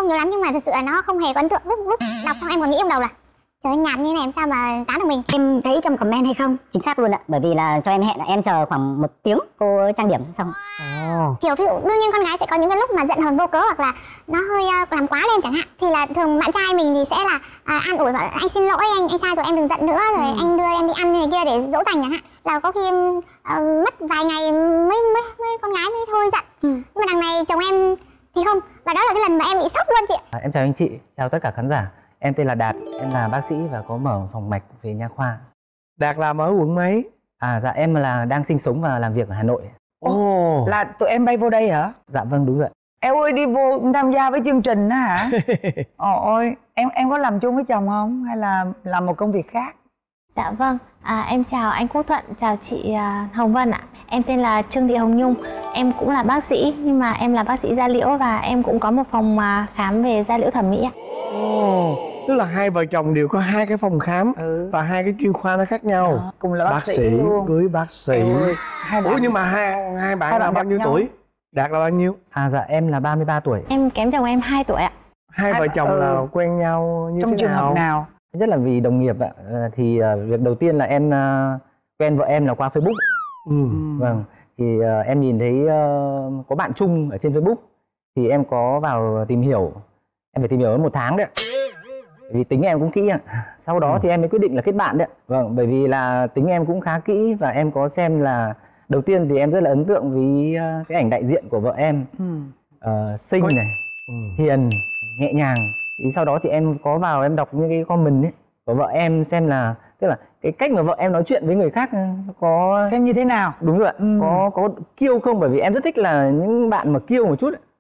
không nhớ lắm nhưng mà thật sự là nó không hề có ấn tượng. Lúc đọc xong em còn nghĩ trong đầu là trời ơi, nhạt như này làm sao mà tán được mình. Em thấy trong comment hay không? Chính xác luôn ạ. Bởi vì là cho em hẹn, em chờ khoảng 1 tiếng cô trang điểm xong. Chiều ví dụ đương nhiên con gái sẽ có những cái lúc mà giận hờn vô cớ hoặc là nó hơi làm quá lên chẳng hạn, thì là thường bạn trai mình thì sẽ là an ủi bảo anh xin lỗi, anh sai rồi, em đừng giận nữa, rồi anh đưa em đi ăn này kia để dỗ dành chẳng hạn. Là có khi em mất vài ngày mới con gái mới thôi giận. Nhưng mà đằng này chồng em thì không, và đó là cái lần mà em bị sốc luôn chị ạ. Em chào anh chị, chào tất cả khán giả. Em tên là Đạt, em là bác sĩ và có mở phòng mạch về nha khoa. Đạt làm ở quận mấy? Dạ em là đang sinh sống và làm việc ở Hà Nội. Là tụi em bay vô đây hả? Dạ vâng, đúng rồi. Em ơi, đi vô tham gia với chương trình đó hả? Ôi, em có làm chung với chồng không? Hay là làm một công việc khác? Dạ vâng, em chào anh Quốc Thuận, chào chị Hồng Vân ạ. Em tên là Trương Thị Hồng Nhung. Em cũng là bác sĩ, nhưng mà em là bác sĩ da liễu và em cũng có một phòng khám về da liễu thẩm mỹ ạ. Tức là hai vợ chồng đều có 2 cái phòng khám và 2 cái chuyên khoa nó khác nhau. Cùng là bác sĩ luôn. Cưới bác sĩ. Ủa nhưng mà hai bạn là bao nhiêu tuổi? Đạt là bao nhiêu? Dạ em là 33 tuổi. Em kém chồng em 2 tuổi ạ. Hai vợ chồng là quen nhau như trong thế trường hợp nào? Rất là vì đồng nghiệp ạ. Thì việc đầu tiên là em quen vợ em là qua Facebook. Vâng, thì em nhìn thấy có bạn chung ở trên Facebook thì em có vào tìm hiểu. Em phải tìm hiểu 1 tháng đấy ạ. Vì tính em cũng kỹ ạ. Sau đó thì em mới quyết định là kết bạn đấy ạ. Vâng, bởi vì là tính em cũng khá kỹ và em có xem là đầu tiên thì em rất là ấn tượng với cái ảnh đại diện của vợ em. Xinh này, hiền, nhẹ nhàng. Thì sau đó thì em có vào em đọc những cái comment ấy của vợ em xem là tức là cái cách mà vợ em nói chuyện với người khác có xem như thế nào. Đúng rồi ạ. Có kiêu không, bởi vì em rất thích là những bạn mà kiêu một chút ấy.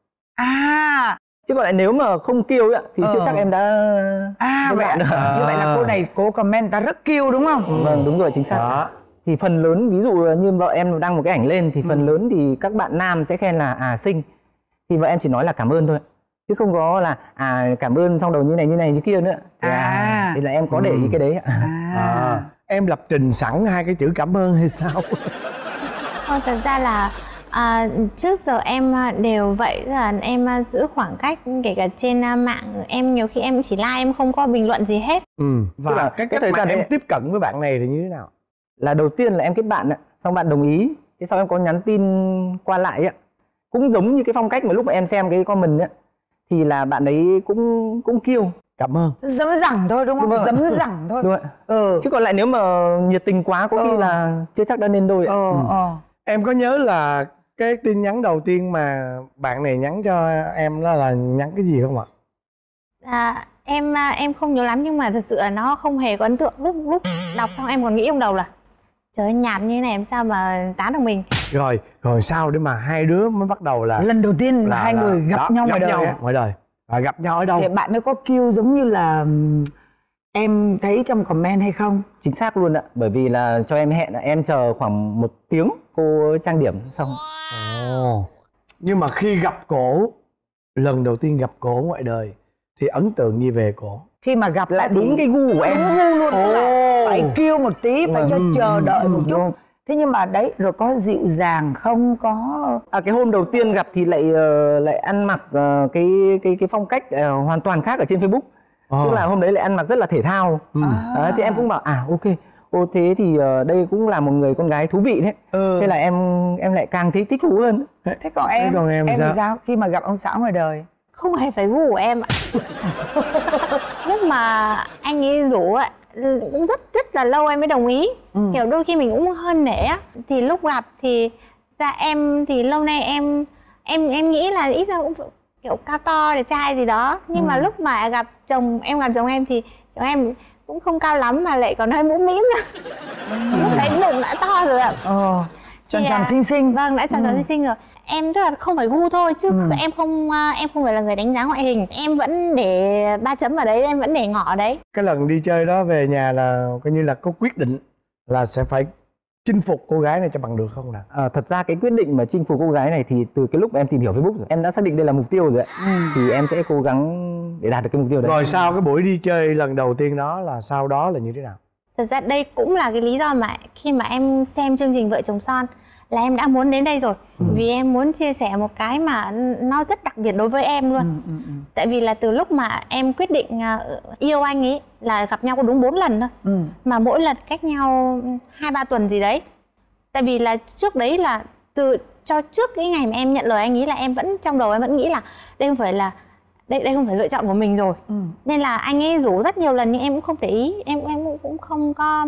Chứ còn lại nếu mà không kiêu ấy thì chưa chắc em đã vậy ạ. Như vậy là cô này cô comment ta rất kiêu đúng không? Vâng, đúng rồi, chính xác. Thì phần lớn ví dụ như vợ em đăng một cái ảnh lên thì phần lớn thì các bạn nam sẽ khen là xinh. Thì vợ em chỉ nói là cảm ơn thôi, chứ không có là cảm ơn xong đầu như này như kia nữa. Thì là em có để ý cái đấy ạ. Em lập trình sẵn 2 cái chữ cảm ơn hay sao? Thật ra là trước giờ em đều vậy, là em giữ khoảng cách, kể cả trên mạng em nhiều khi em chỉ like, em không có bình luận gì hết. Và cái thời gian em tiếp cận với bạn này thì như thế nào? Là đầu tiên là em kết bạn ạ, xong bạn đồng ý, thế sau em có nhắn tin qua lại ạ. Cũng giống như cái phong cách mà lúc mà em xem cái comment ấy, thì là bạn ấy cũng kêu cảm ơn, dấm dẳng thôi đúng không? Dấm dẳng thôi. Đúng ạ. Chứ còn lại nếu mà nhiệt tình quá có khi là chưa chắc đã nên đôi ạ. Em có nhớ là cái tin nhắn đầu tiên mà bạn này nhắn cho em đó là nhắn cái gì không ạ? Em không nhớ lắm nhưng mà thật sự là nó không hề có ấn tượng. Lúc đọc xong em còn nghĩ trong đầu là trời ơi, nhạt như này làm sao mà tán được mình. Rồi sao để mà hai đứa mới bắt đầu là lần đầu tiên là hai người gặp nhau ngoài đời. Gặp nhau ở đâu? Thì bạn ấy có kêu giống như là em thấy trong comment hay không? Chính xác luôn ạ. Bởi vì là cho em hẹn là em chờ khoảng 1 tiếng cô trang điểm xong. Nhưng mà khi gặp cổ, lần đầu tiên gặp cổ ngoài đời thì ấn tượng gì về cổ? Khi mà gặp lại đúng cái gu của em. Gu luôn. Phải kêu một tí, phải cho chờ đợi một chút. Thế nhưng mà đấy, rồi có dịu dàng không? Có cái hôm đầu tiên gặp thì lại ăn mặc cái phong cách hoàn toàn khác ở trên Facebook. Tức là hôm đấy lại ăn mặc rất là thể thao. Thì em cũng bảo ok. Thế thì đây cũng là một người con gái thú vị đấy. Thế là em lại càng thấy thích thú hơn. Thế còn em thì sao? Khi mà gặp ông xã ngoài đời? Không hề phải gu của em ạ. Lúc mà anh ấy rủ ạ, cũng rất là lâu em mới đồng ý. Kiểu đôi khi mình cũng hơi nể á. Thì lúc gặp thì em thì lâu nay em nghĩ là ít ra cũng kiểu cao to đẹp trai gì đó. Nhưng mà lúc mà gặp chồng em thì chồng em cũng không cao lắm mà lại còn hơi mũm mĩm nữa. Lúc đấy bụng đã to rồi ạ. Tròn tròn xinh xinh. Vâng, đã tròn tròn xinh xinh rồi. Em tức là không phải gu thôi chứ em không phải là người đánh giá ngoại hình. Em vẫn để 3 chấm ở đấy, em vẫn để ngỏ ở đấy. Cái lần đi chơi đó về nhà là coi như là có quyết định là sẽ phải chinh phục cô gái này cho bằng được không nào? Thật ra cái quyết định mà chinh phục cô gái này thì từ cái lúc em tìm hiểu Facebook rồi. Em đã xác định đây là mục tiêu rồi ạ. Thì em sẽ cố gắng để đạt được cái mục tiêu đấy. Rồi sau cái buổi đi chơi lần đầu tiên đó là sau đó là như thế nào? Thật ra đây cũng là cái lý do mà khi mà em xem chương trình Vợ Chồng Son là em đã muốn đến đây rồi. Vì em muốn chia sẻ một cái mà nó rất đặc biệt đối với em luôn. Tại vì là từ lúc mà em quyết định yêu anh ấy là gặp nhau có đúng 4 lần thôi. Mà mỗi lần cách nhau 2-3 tuần gì đấy. Tại vì là trước đấy là cho trước cái ngày mà em nhận lời anh ấy là em vẫn trong đầu em vẫn nghĩ là đây không phải lựa chọn của mình rồi. Nên là anh ấy rủ rất nhiều lần nhưng em cũng không để ý, em cũng không có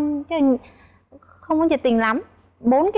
nhiệt tình lắm. 4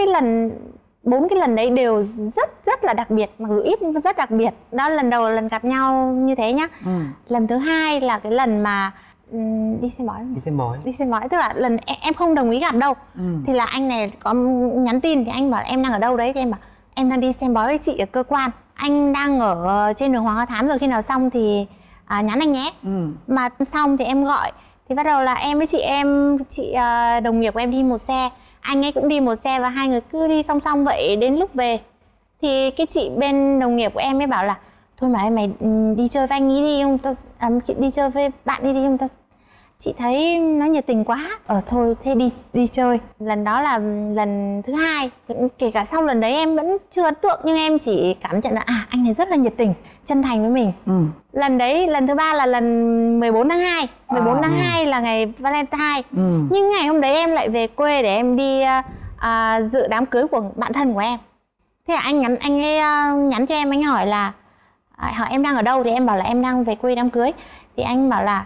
cái lần đấy đều rất là đặc biệt, mặc dù ít nhưng rất đặc biệt. Đó lần đầu là lần gặp nhau như thế nhá. Lần thứ hai là cái lần mà đi xem bói, tức là lần em không đồng ý gặp đâu. Thì là anh này có nhắn tin thì anh bảo em đang ở đâu đấy, thì em bảo em đang đi xem bói với chị ở cơ quan, anh đang ở trên đường Hoàng Hoa Thám rồi, khi nào xong thì nhắn anh nhé. Mà xong thì em gọi thì bắt đầu là em với chị đồng nghiệp của em đi một xe, anh ấy cũng đi một xe và hai người cứ đi song song vậy. Đến lúc về thì cái chị bên đồng nghiệp của em ấy bảo là thôi mà mày đi chơi với anh ấy đi không, đi chơi với bạn đi không, chị thấy nó nhiệt tình quá. Thôi thế đi chơi. Lần đó là lần thứ hai. Kể cả sau lần đấy em vẫn chưa ấn tượng nhưng em chỉ cảm nhận là anh này rất là nhiệt tình, chân thành với mình. Lần đấy, lần thứ ba là lần 14 tháng 2. 14 tháng 2 là ngày Valentine. Nhưng ngày hôm đấy em lại về quê để em đi dự đám cưới của bạn thân của em. Thế là anh ấy nhắn cho em, anh hỏi là hỏi em đang ở đâu, thì em bảo là em đang về quê đám cưới. Thì anh bảo là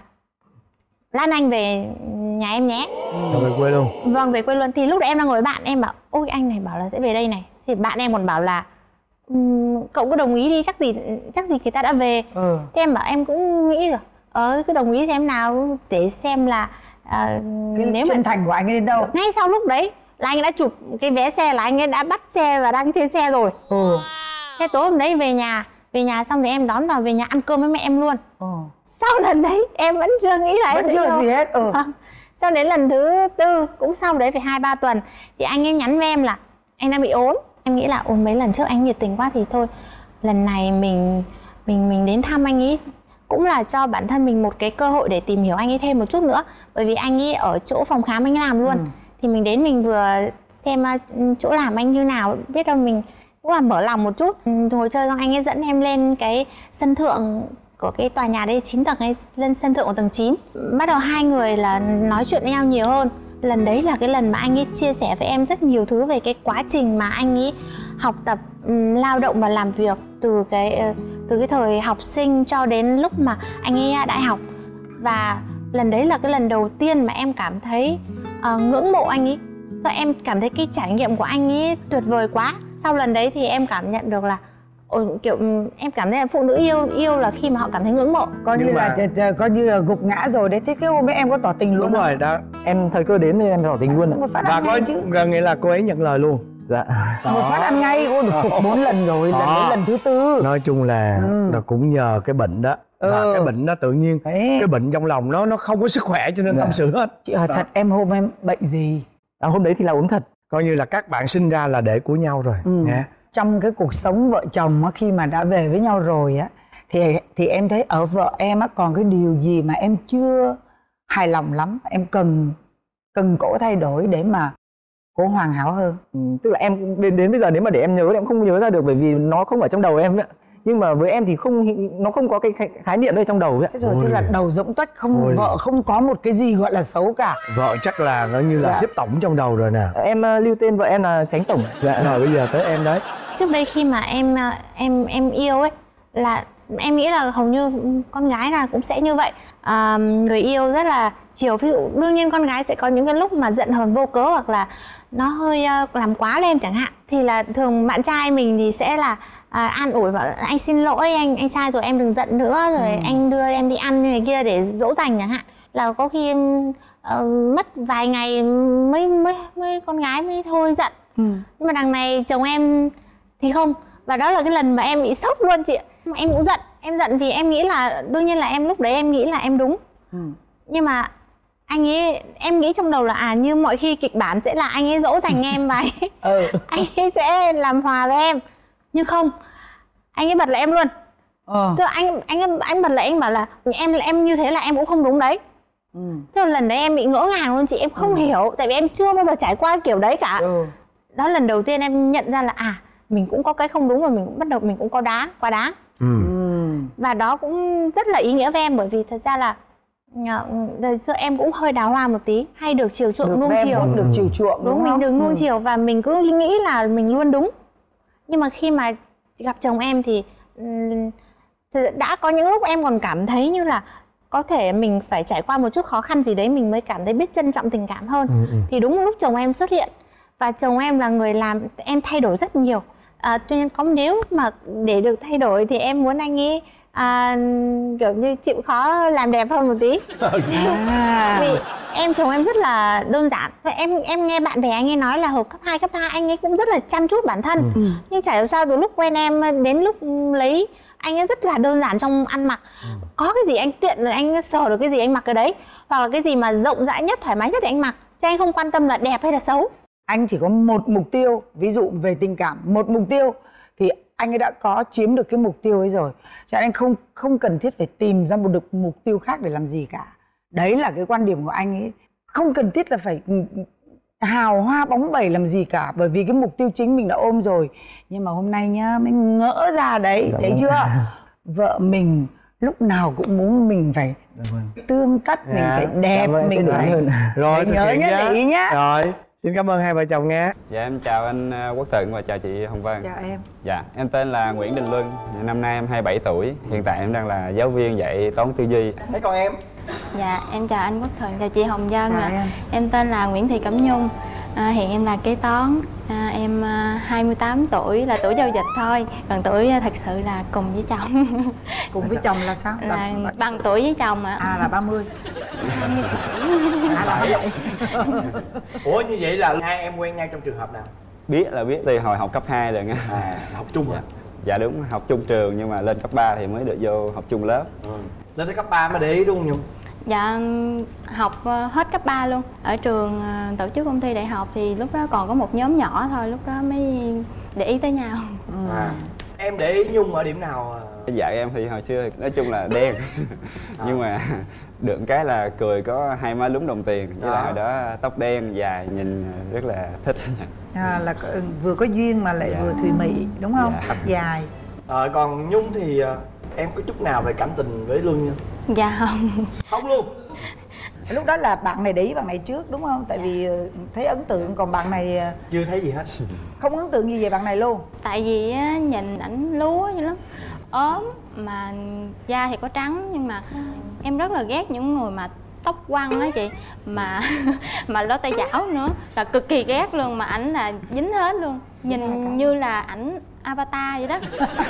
lát anh về nhà em nhé. Về quê luôn. Vâng, về quê luôn. Thì lúc đấy em đang ngồi với bạn, em bảo ôi anh này bảo là sẽ về đây này. Thì bạn em còn bảo là cậu cứ đồng ý đi, chắc gì người ta đã về. Thế em bảo em cũng nghĩ rồi, cứ đồng ý xem nào để xem là nếu chân thành của anh ấy đến đâu. Ngay sau lúc đấy là anh đã chụp cái vé xe, là anh ấy đã bắt xe và đang trên xe rồi. Thế tối hôm đấy về nhà xong thì em đón vào về nhà ăn cơm với mẹ em luôn. Sau lần đấy em vẫn chưa nghĩ là vẫn chưa gì hết. Sau đến lần thứ tư cũng sau đấy phải 2-3 tuần thì anh ấy nhắn với em là anh đang bị ốm. Em nghĩ là mấy lần trước anh nhiệt tình quá thì thôi lần này mình đến thăm anh ấy cũng là cho bản thân mình một cái cơ hội để tìm hiểu anh ấy thêm một chút nữa. Bởi vì anh ấy ở chỗ phòng khám anh làm luôn. Thì mình đến mình vừa xem chỗ làm anh như nào, biết đâu mình cũng là mở lòng một chút. Ngồi chơi xong anh ấy dẫn em lên cái sân thượng của cái tòa nhà đây 9 tầng ấy, lên sân thượng của tầng 9. Bắt đầu hai người là nói chuyện với nhau nhiều hơn. Lần đấy là cái lần mà anh ấy chia sẻ với em rất nhiều thứ về cái quá trình mà anh ấy học tập, lao động và làm việc từ cái thời học sinh cho đến lúc mà anh ấy đại học. Và lần đấy là cái lần đầu tiên mà em cảm thấy ngưỡng mộ anh ấy. Và em cảm thấy cái trải nghiệm của anh ấy tuyệt vời quá. Sau lần đấy thì em cảm nhận được là kiểu em cảm thấy là phụ nữ yêu là khi mà họ cảm thấy ngưỡng mộ. Coi như là gục ngã rồi đấy. Thế cái hôm ấy em có tỏ tình luôn? Đúng rồi đó. Em thời cơ đến nên em tỏ tình luôn. Và có gần nghĩa là cô ấy nhận lời luôn. Dạ. Một phát ăn ngay. Ôi được phục 4 lần rồi. Lần đấy lần thứ 4. Nói chung là cũng nhờ cái bệnh đó. Và cái bệnh đó tự nhiên cái bệnh trong lòng nó không có sức khỏe cho nên tâm sự hết. Chị hỏi thật, em hôm em bệnh gì? Hôm đấy thì là ốm thật. Coi như là các bạn sinh ra là để của nhau rồi nha. Trong cái cuộc sống vợ chồng á, khi mà đã về với nhau rồi á, thì em thấy ở vợ em á còn cái điều gì mà em chưa hài lòng lắm, em cần cổ thay đổi để mà cổ hoàn hảo hơn? Tức là em đến bây giờ nếu mà để em nhớ thì em không nhớ ra được, bởi vì nó không ở trong đầu em ấy. Nhưng mà với em thì nó không có cái khái niệm ở trong đầu ấy. Thế rồi tức là đầu rỗng tuếch, vợ không có một cái gì gọi là xấu cả. Vợ chắc là nó như là xếp tổng trong đầu rồi nè. Em lưu tên vợ em là Chánh Tổng. Rồi bây giờ tới em đấy. Trước đây khi mà em yêu ấy là em nghĩ là hầu như con gái là cũng sẽ như vậy. Người yêu rất là chiều. Ví dụ đương nhiên con gái sẽ có những cái lúc mà giận hờn vô cớ hoặc là nó hơi làm quá lên chẳng hạn. Thì là thường bạn trai mình thì sẽ là an ủi bảo anh xin lỗi, anh sai rồi, em đừng giận nữa, rồi anh đưa em đi ăn như này kia để dỗ dành chẳng hạn. Là có khi em mất vài ngày mới con gái mới thôi giận. Nhưng mà đằng này chồng em thì không. Và đó là cái lần mà em bị sốc luôn chị ạ. Em cũng giận. Em giận vì em nghĩ là đương nhiên là em lúc đấy em nghĩ là em đúng. Nhưng mà anh ấy, em nghĩ trong đầu là như mọi khi kịch bản sẽ là anh ấy dỗ dành em và anh ấy sẽ làm hòa với em. Nhưng không, anh ấy bật lại em luôn. Tức là anh bật lại, anh bảo là em như thế là em cũng không đúng đấy. Tức là lần đấy em bị ngỡ ngàng luôn chị, em không hiểu. Tại vì em chưa bao giờ trải qua kiểu đấy cả. đó lần đầu tiên em nhận ra là mình cũng có cái không đúng, và mình cũng bắt đầu mình cũng có quá đáng. Và đó cũng rất là ý nghĩa với em, bởi vì thật ra là đời xưa em cũng hơi đào hoa một tí, hay được chiều chuộng nuông chiều, được chiều chuộng, đúng mình được nuông chiều, và mình cứ nghĩ là mình luôn đúng. Nhưng mà khi mà gặp chồng em thì đã có những lúc em còn cảm thấy như là có thể mình phải trải qua một chút khó khăn gì đấy mình mới cảm thấy biết trân trọng tình cảm hơn. Thì đúng lúc chồng em xuất hiện, và chồng em là người làm em thay đổi rất nhiều. Tuy nhiên nếu mà để được thay đổi thì em muốn anh ấy kiểu như chịu khó làm đẹp hơn một tí. Vì chồng em rất là đơn giản. Em nghe bạn bè anh ấy nói là hồi cấp 2, cấp 3 anh ấy cũng rất là chăm chút bản thân. Nhưng chả hiểu sao từ lúc quen em đến lúc lấy anh ấy rất là đơn giản trong ăn mặc. Có cái gì anh tiện rồi anh sờ được cái gì anh mặc cái đấy, hoặc là cái gì mà rộng rãi nhất, thoải mái nhất thì anh mặc, chứ anh không quan tâm là đẹp hay là xấu. Anh chỉ có một mục tiêu, ví dụ về tình cảm, một mục tiêu thì anh ấy đã có chiếm được cái mục tiêu ấy rồi, cho nên anh không cần thiết phải tìm ra một mục tiêu khác để làm gì cả. Đấy là cái quan điểm của anh ấy, không cần thiết là phải hào hoa bóng bẩy làm gì cả, bởi vì cái mục tiêu chính mình đã ôm rồi. Nhưng mà hôm nay nhá, mình ngỡ ra đấy, thấy chưa? Vợ mình lúc nào cũng muốn mình phải tươm tất, mình phải đẹp, mình phải rồi nhớ nhá, để ý nhá. Rồi, xin cảm ơn hai vợ chồng nghe. Dạ em chào anh Quốc Thuận và chào chị Hồng Vân. Chào em. Dạ em tên là Nguyễn Đình Luân, năm nay em 27 tuổi. Hiện tại em đang là giáo viên dạy toán tư duy. Thấy con em. Dạ em chào anh Quốc Thuận, chào chị Hồng Vân. Em. Em tên là Nguyễn Thị Cẩm Nhung. Hiện em là kế toán. Em 28 tuổi, là tuổi giao dịch thôi. Còn tuổi thật sự là cùng với chồng. Cùng với chồng là sao? Là bằng tuổi với chồng ạ. Là 30. 27. Là vậy. Ủa như vậy là hai em quen nhau trong trường hợp nào? Biết là biết từ hồi học cấp 2 rồi nha. Học chung à? Dạ đúng, học chung trường nhưng mà lên cấp 3 thì mới được vô học chung lớp. Lên tới cấp 3 mới để ý đúng không Nhung? Dạ học hết cấp 3 luôn. Ở trường tổ chức ôn thi đại học thì lúc đó còn có một nhóm nhỏ thôi, lúc đó mới để ý tới nhau. Em để ý Nhung ở điểm nào? Dạ em thì hồi xưa nói chung là đen. Nhưng mà được cái là cười có hai má lúm đồng tiền. Với lại hồi đó tóc đen dài nhìn rất là thích. Là vừa có duyên mà lại vừa thùy mị đúng không? Tóc dài. Còn Nhung thì em có chút nào về cảm tình với Luân nha? Dạ không. Không luôn. Lúc đó là bạn này để ý bạn này trước đúng không? Tại vì thấy ấn tượng, còn bạn này chưa thấy gì hết. Không ấn tượng gì về bạn này luôn. Tại vì á, nhìn ảnh lúa dữ lắm, ốm mà da thì có trắng, nhưng mà em rất là ghét những người mà tóc quăn á chị, mà lỗ tay chảo nữa, là cực kỳ ghét luôn. Mà ảnh là dính hết luôn, nhìn như là ảnh Avatar vậy đó.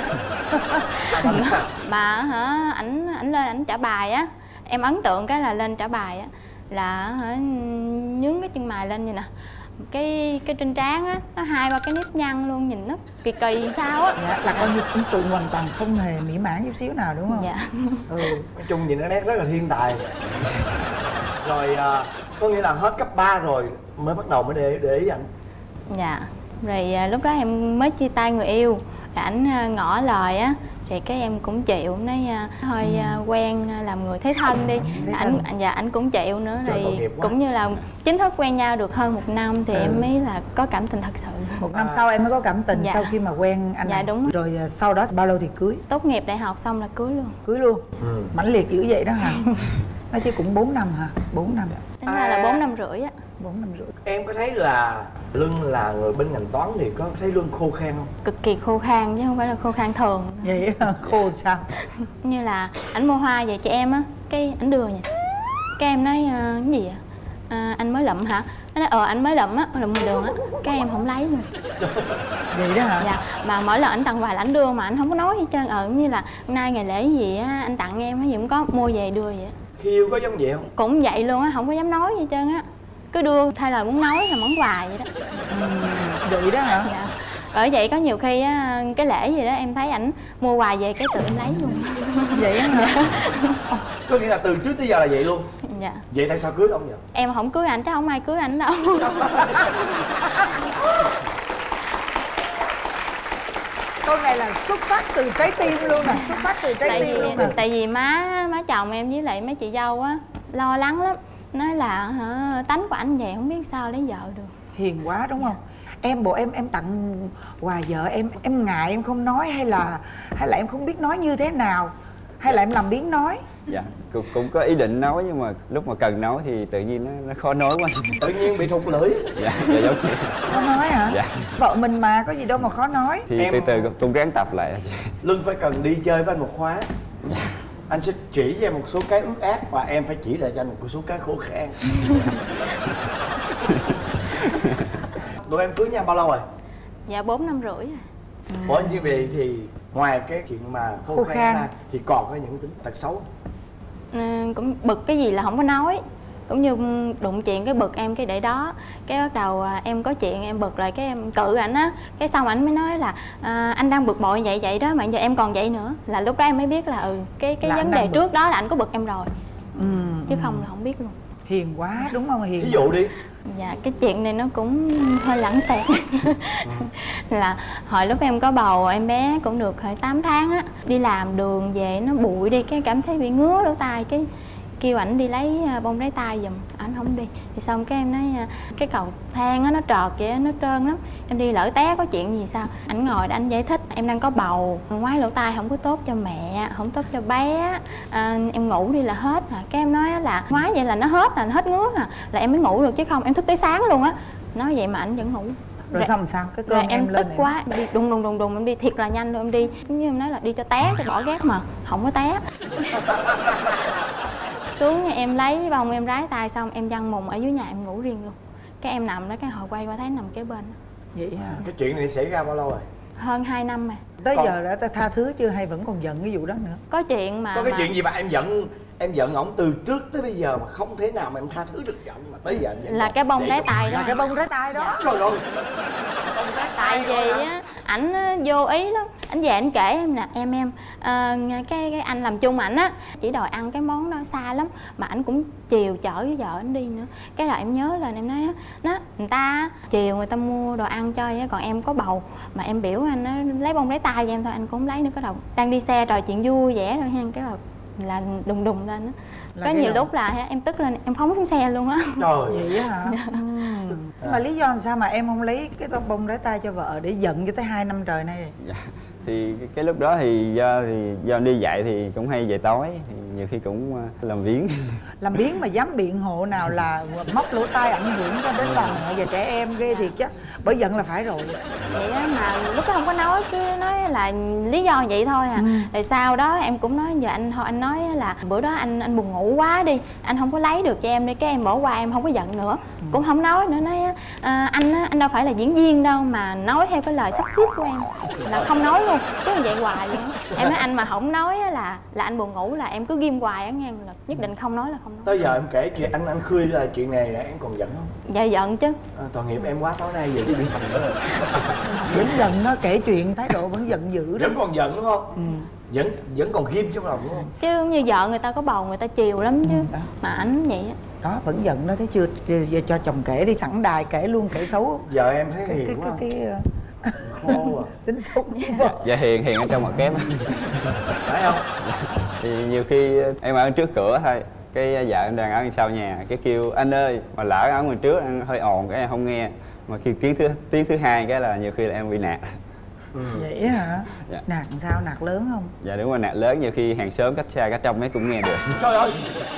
mà hả ảnh lên ảnh trả bài á, em ấn tượng cái là lên trả bài á là hả nhướng cái chân mày lên vậy nè, cái trên trán á nó 2-3 cái nếp nhăn luôn, nhìn nó kỳ kỳ sao á. Dạ, là coi như ấn tượng hoàn toàn không hề mỹ mãn chút xíu nào đúng không? Dạ. Nói chung nhìn nó nét rất là thiên tài. Rồi có nghĩa là hết cấp 3 rồi mới bắt đầu mới để ý ảnh. Dạ. Rồi lúc đó em mới chia tay người yêu, rồi ảnh ngỏ lời á, thì cái em cũng chịu, nói thôi quen làm người thế thân đi. Ảnh cũng chịu nữa. Rồi cũng như là chính thức quen nhau được hơn 1 năm thì em mới là có cảm tình thật sự. 1 năm sau em mới có cảm tình. Dạ. Sau khi mà quen anh này. Đúng. Rồi sau đó bao lâu thì cưới? Tốt nghiệp đại học xong là cưới luôn. Cưới luôn. Mãnh liệt dữ vậy đó hả? Nói chứ cũng 4 năm hả? 4 năm. Tính ra là 4 năm rưỡi á. 4 năm rưỡi. Em có thấy là Luân là người bên ngành toán thì có thấy Luân khô khan không? Cực kỳ khô khan chứ không phải là khô khan thường. Vậy khô sao? Như là ảnh mua hoa về cho em á, cái ảnh đưa nha. Cái em nói cái gì vậy? Anh mới lụm hả? Nó nói anh mới lụm á, lụm ngoài đường á. Cái em không lấy luôn. Vậy đó hả? Dạ, mà mỗi lần ảnh tặng quà là ảnh đưa mà ảnh không có nói gì hết trơn. Như là nay ngày lễ gì á, anh tặng em cái gì cũng có, mua về đưa vậy. Khi yêu có giống vậy không? Cũng vậy luôn á, không có dám nói gì hết trơn á. Cứ đưa thay lời muốn nói là món quà vậy đó. Vậy đó hả? Dạ. Bởi vậy có nhiều khi á, cái lễ gì đó em thấy ảnh mua quà về cái tự em lấy luôn. Vậy á hả? Có nghĩa là từ trước tới giờ là vậy luôn? Dạ. Vậy tại sao cưới ông vậy? Em không cưới ảnh chắc không ai cưới ảnh đâu. Câu này là xuất phát từ trái tim luôn nè, xuất phát từ trái tim luôn nè. Tại vì má chồng em với lại mấy chị dâu á lo lắng lắm, nói là tánh của anh vậy không biết sao lấy vợ được. Hiền quá đúng không? Bộ em tặng quà vợ em ngại em không nói, hay là em không biết nói như thế nào, hay là em làm biếng nói? Dạ, cũng có ý định nói nhưng mà lúc mà cần nói thì tự nhiên nó khó nói quá. Tự nhiên bị thụt lưỡi. Dạ, giống như... Khó nói hả? Dạ. Vợ mình mà, có gì đâu mà khó nói. Thì Em... từ từ cũng ráng tập lại. Lưng phải cần đi chơi với anh một khóa. Anh sẽ chỉ cho em một số cái ướt át và em phải chỉ lại cho anh một số cái khô khan. Tụi em cưới nhau bao lâu rồi? Dạ 4 năm rưỡi rồi. Ủa như vậy thì ngoài cái chuyện mà khô khan ra thì còn có những tính tật xấu? Cũng bực cái gì là không có nói, cũng như đụng chuyện cái bực em cái để đó, cái bắt đầu em có chuyện em bực lại cái em cự ảnh á, cái xong ảnh mới nói là anh đang bực bội vậy đó mà giờ em còn vậy nữa, là lúc đó em mới biết là cái vấn đề trước đó là ảnh có bực em rồi, chứ không là không biết luôn. Hiền quá đúng không? Hiền. Ví dụ đi. Dạ cái chuyện này nó cũng hơi lãng xẹt. Là hồi lúc em có bầu em bé cũng được khoảng 8 tháng á, đi làm đường về nó bụi đi cái cảm thấy bị ngứa lỗ tai, cái kêu ảnh đi lấy bông lấy tay giùm, ảnh không đi thì xong cái em nói cái cầu thang á nó trợt vậy nó trơn lắm, em đi lỡ té có chuyện gì sao, ảnh ngồi ảnh giải thích em đang có bầu, ngoái lỗ tai không có tốt cho mẹ, không tốt cho bé, em ngủ đi là hết à. Cái em nói là ngoái vậy là nó hết ngứa à, là em mới ngủ được chứ không em thức tới sáng luôn á, nói vậy mà ảnh vẫn ngủ. Rồi xong sao? Cái cơn em lên tức quá, em đi đùng em đi thiệt là nhanh luôn, em đi giống như em nói là đi cho té cho bỏ gác mà không có té. Xuống em lấy vòng em rái tay xong em văng mùng ở dưới nhà em ngủ riêng luôn, cái em nằm đó cái hồi quay qua thấy nằm kế bên. Vậy hả? Cái chuyện này xảy ra bao lâu rồi? Hơn 2 năm rồi. Tới giờ đã tha thứ chưa hay vẫn còn giận cái vụ đó nữa? Có chuyện mà có cái chuyện gì mà em giận ổng từ trước tới bây giờ mà không thể nào mà em tha thứ được giận mà tới giờ em giận là cái bông rái tay đó. Là cái bông rái tay đó. Trời ơi. Tại vì á ảnh vô ý lắm, ảnh về ảnh kể em nè em cái anh làm chung ảnh á chỉ đòi ăn cái món đó xa lắm mà ảnh cũng chiều chở với vợ ảnh đi nữa, cái là em nhớ lên em nói á nó người ta chiều người ta mua đồ ăn cho á, còn em có bầu mà em biểu anh á lấy bông lấy tay cho em thôi anh cũng không lấy nữa, cái đầu đang đi xe trò chuyện vui vẻ thôi ha, cái là đùng lên á. Có nhiều lúc là em tức lên em phóng xuống xe luôn á. Trời. Vậy á hả? Nhưng mà lý do làm sao mà em không lấy cái bông rái tay cho vợ để giận cho tới 2 năm trời nay rồi? Dạ. Thì cái lúc đó thì do đi dạy thì cũng hay về tối thì nhiều khi cũng làm biếng. Làm biếng mà dám biện hộ nào là móc lỗ tai ảnh hưởng cho đến bà mẹ và trẻ em, ghê thiệt chứ. Bởi giận là phải rồi. Vậy đó mà lúc đó không có nói, cứ nói là lý do vậy thôi à. Rồi sau đó em cũng nói giờ anh thôi anh nói là bữa đó anh buồn ngủ quá đi, anh không có lấy được cho em đi, cái em bỏ qua em không có giận nữa. Cũng không nói nữa, nói anh đâu phải là diễn viên đâu mà nói theo cái lời sắp xếp của em, là không nói luôn, cứ như vậy hoài luôn. Em nói anh mà không nói là anh buồn ngủ là em cứ ghim hoài á nghe, là nhất định không nói là không nói. Tới giờ em kể chuyện anh Khươi là chuyện này là em còn giận không? Dạ giận chứ. Tội nghiệp em quá, tối nay về chứ bị thành nữa rồi. Vẫn giận nó, kể chuyện thái độ vẫn giận dữ đó. Vẫn còn giận đúng không? Vẫn còn ghim trong lòng đúng không? Chứ như vợ người ta có bầu người ta chiều lắm chứ. Mà ảnh vậy á. Đó vẫn giận đó, thấy chưa? Giờ cho chồng kể đi, sẵn đài kể luôn, kể xấu. Giờ em thấy hiền quá. Khô à. Tính xấu của vợ. Dạ hiền ở trong mặt kém. Phải không? Thì nhiều khi em ở trước cửa thôi, cái vợ em đang ở sau nhà, cái kêu anh ơi, mà lỡ ở ngoài trước anh hơi ồn cái em không nghe, mà khi tiếng thứ hai cái là nhiều khi là em bị nạt. Vậy hả? Dạ. Nạt sao? Nạt lớn không? Dạ đúng rồi, nạt lớn, nhiều khi hàng xóm cách xa cách trong mấy cũng nghe được. Trời ơi.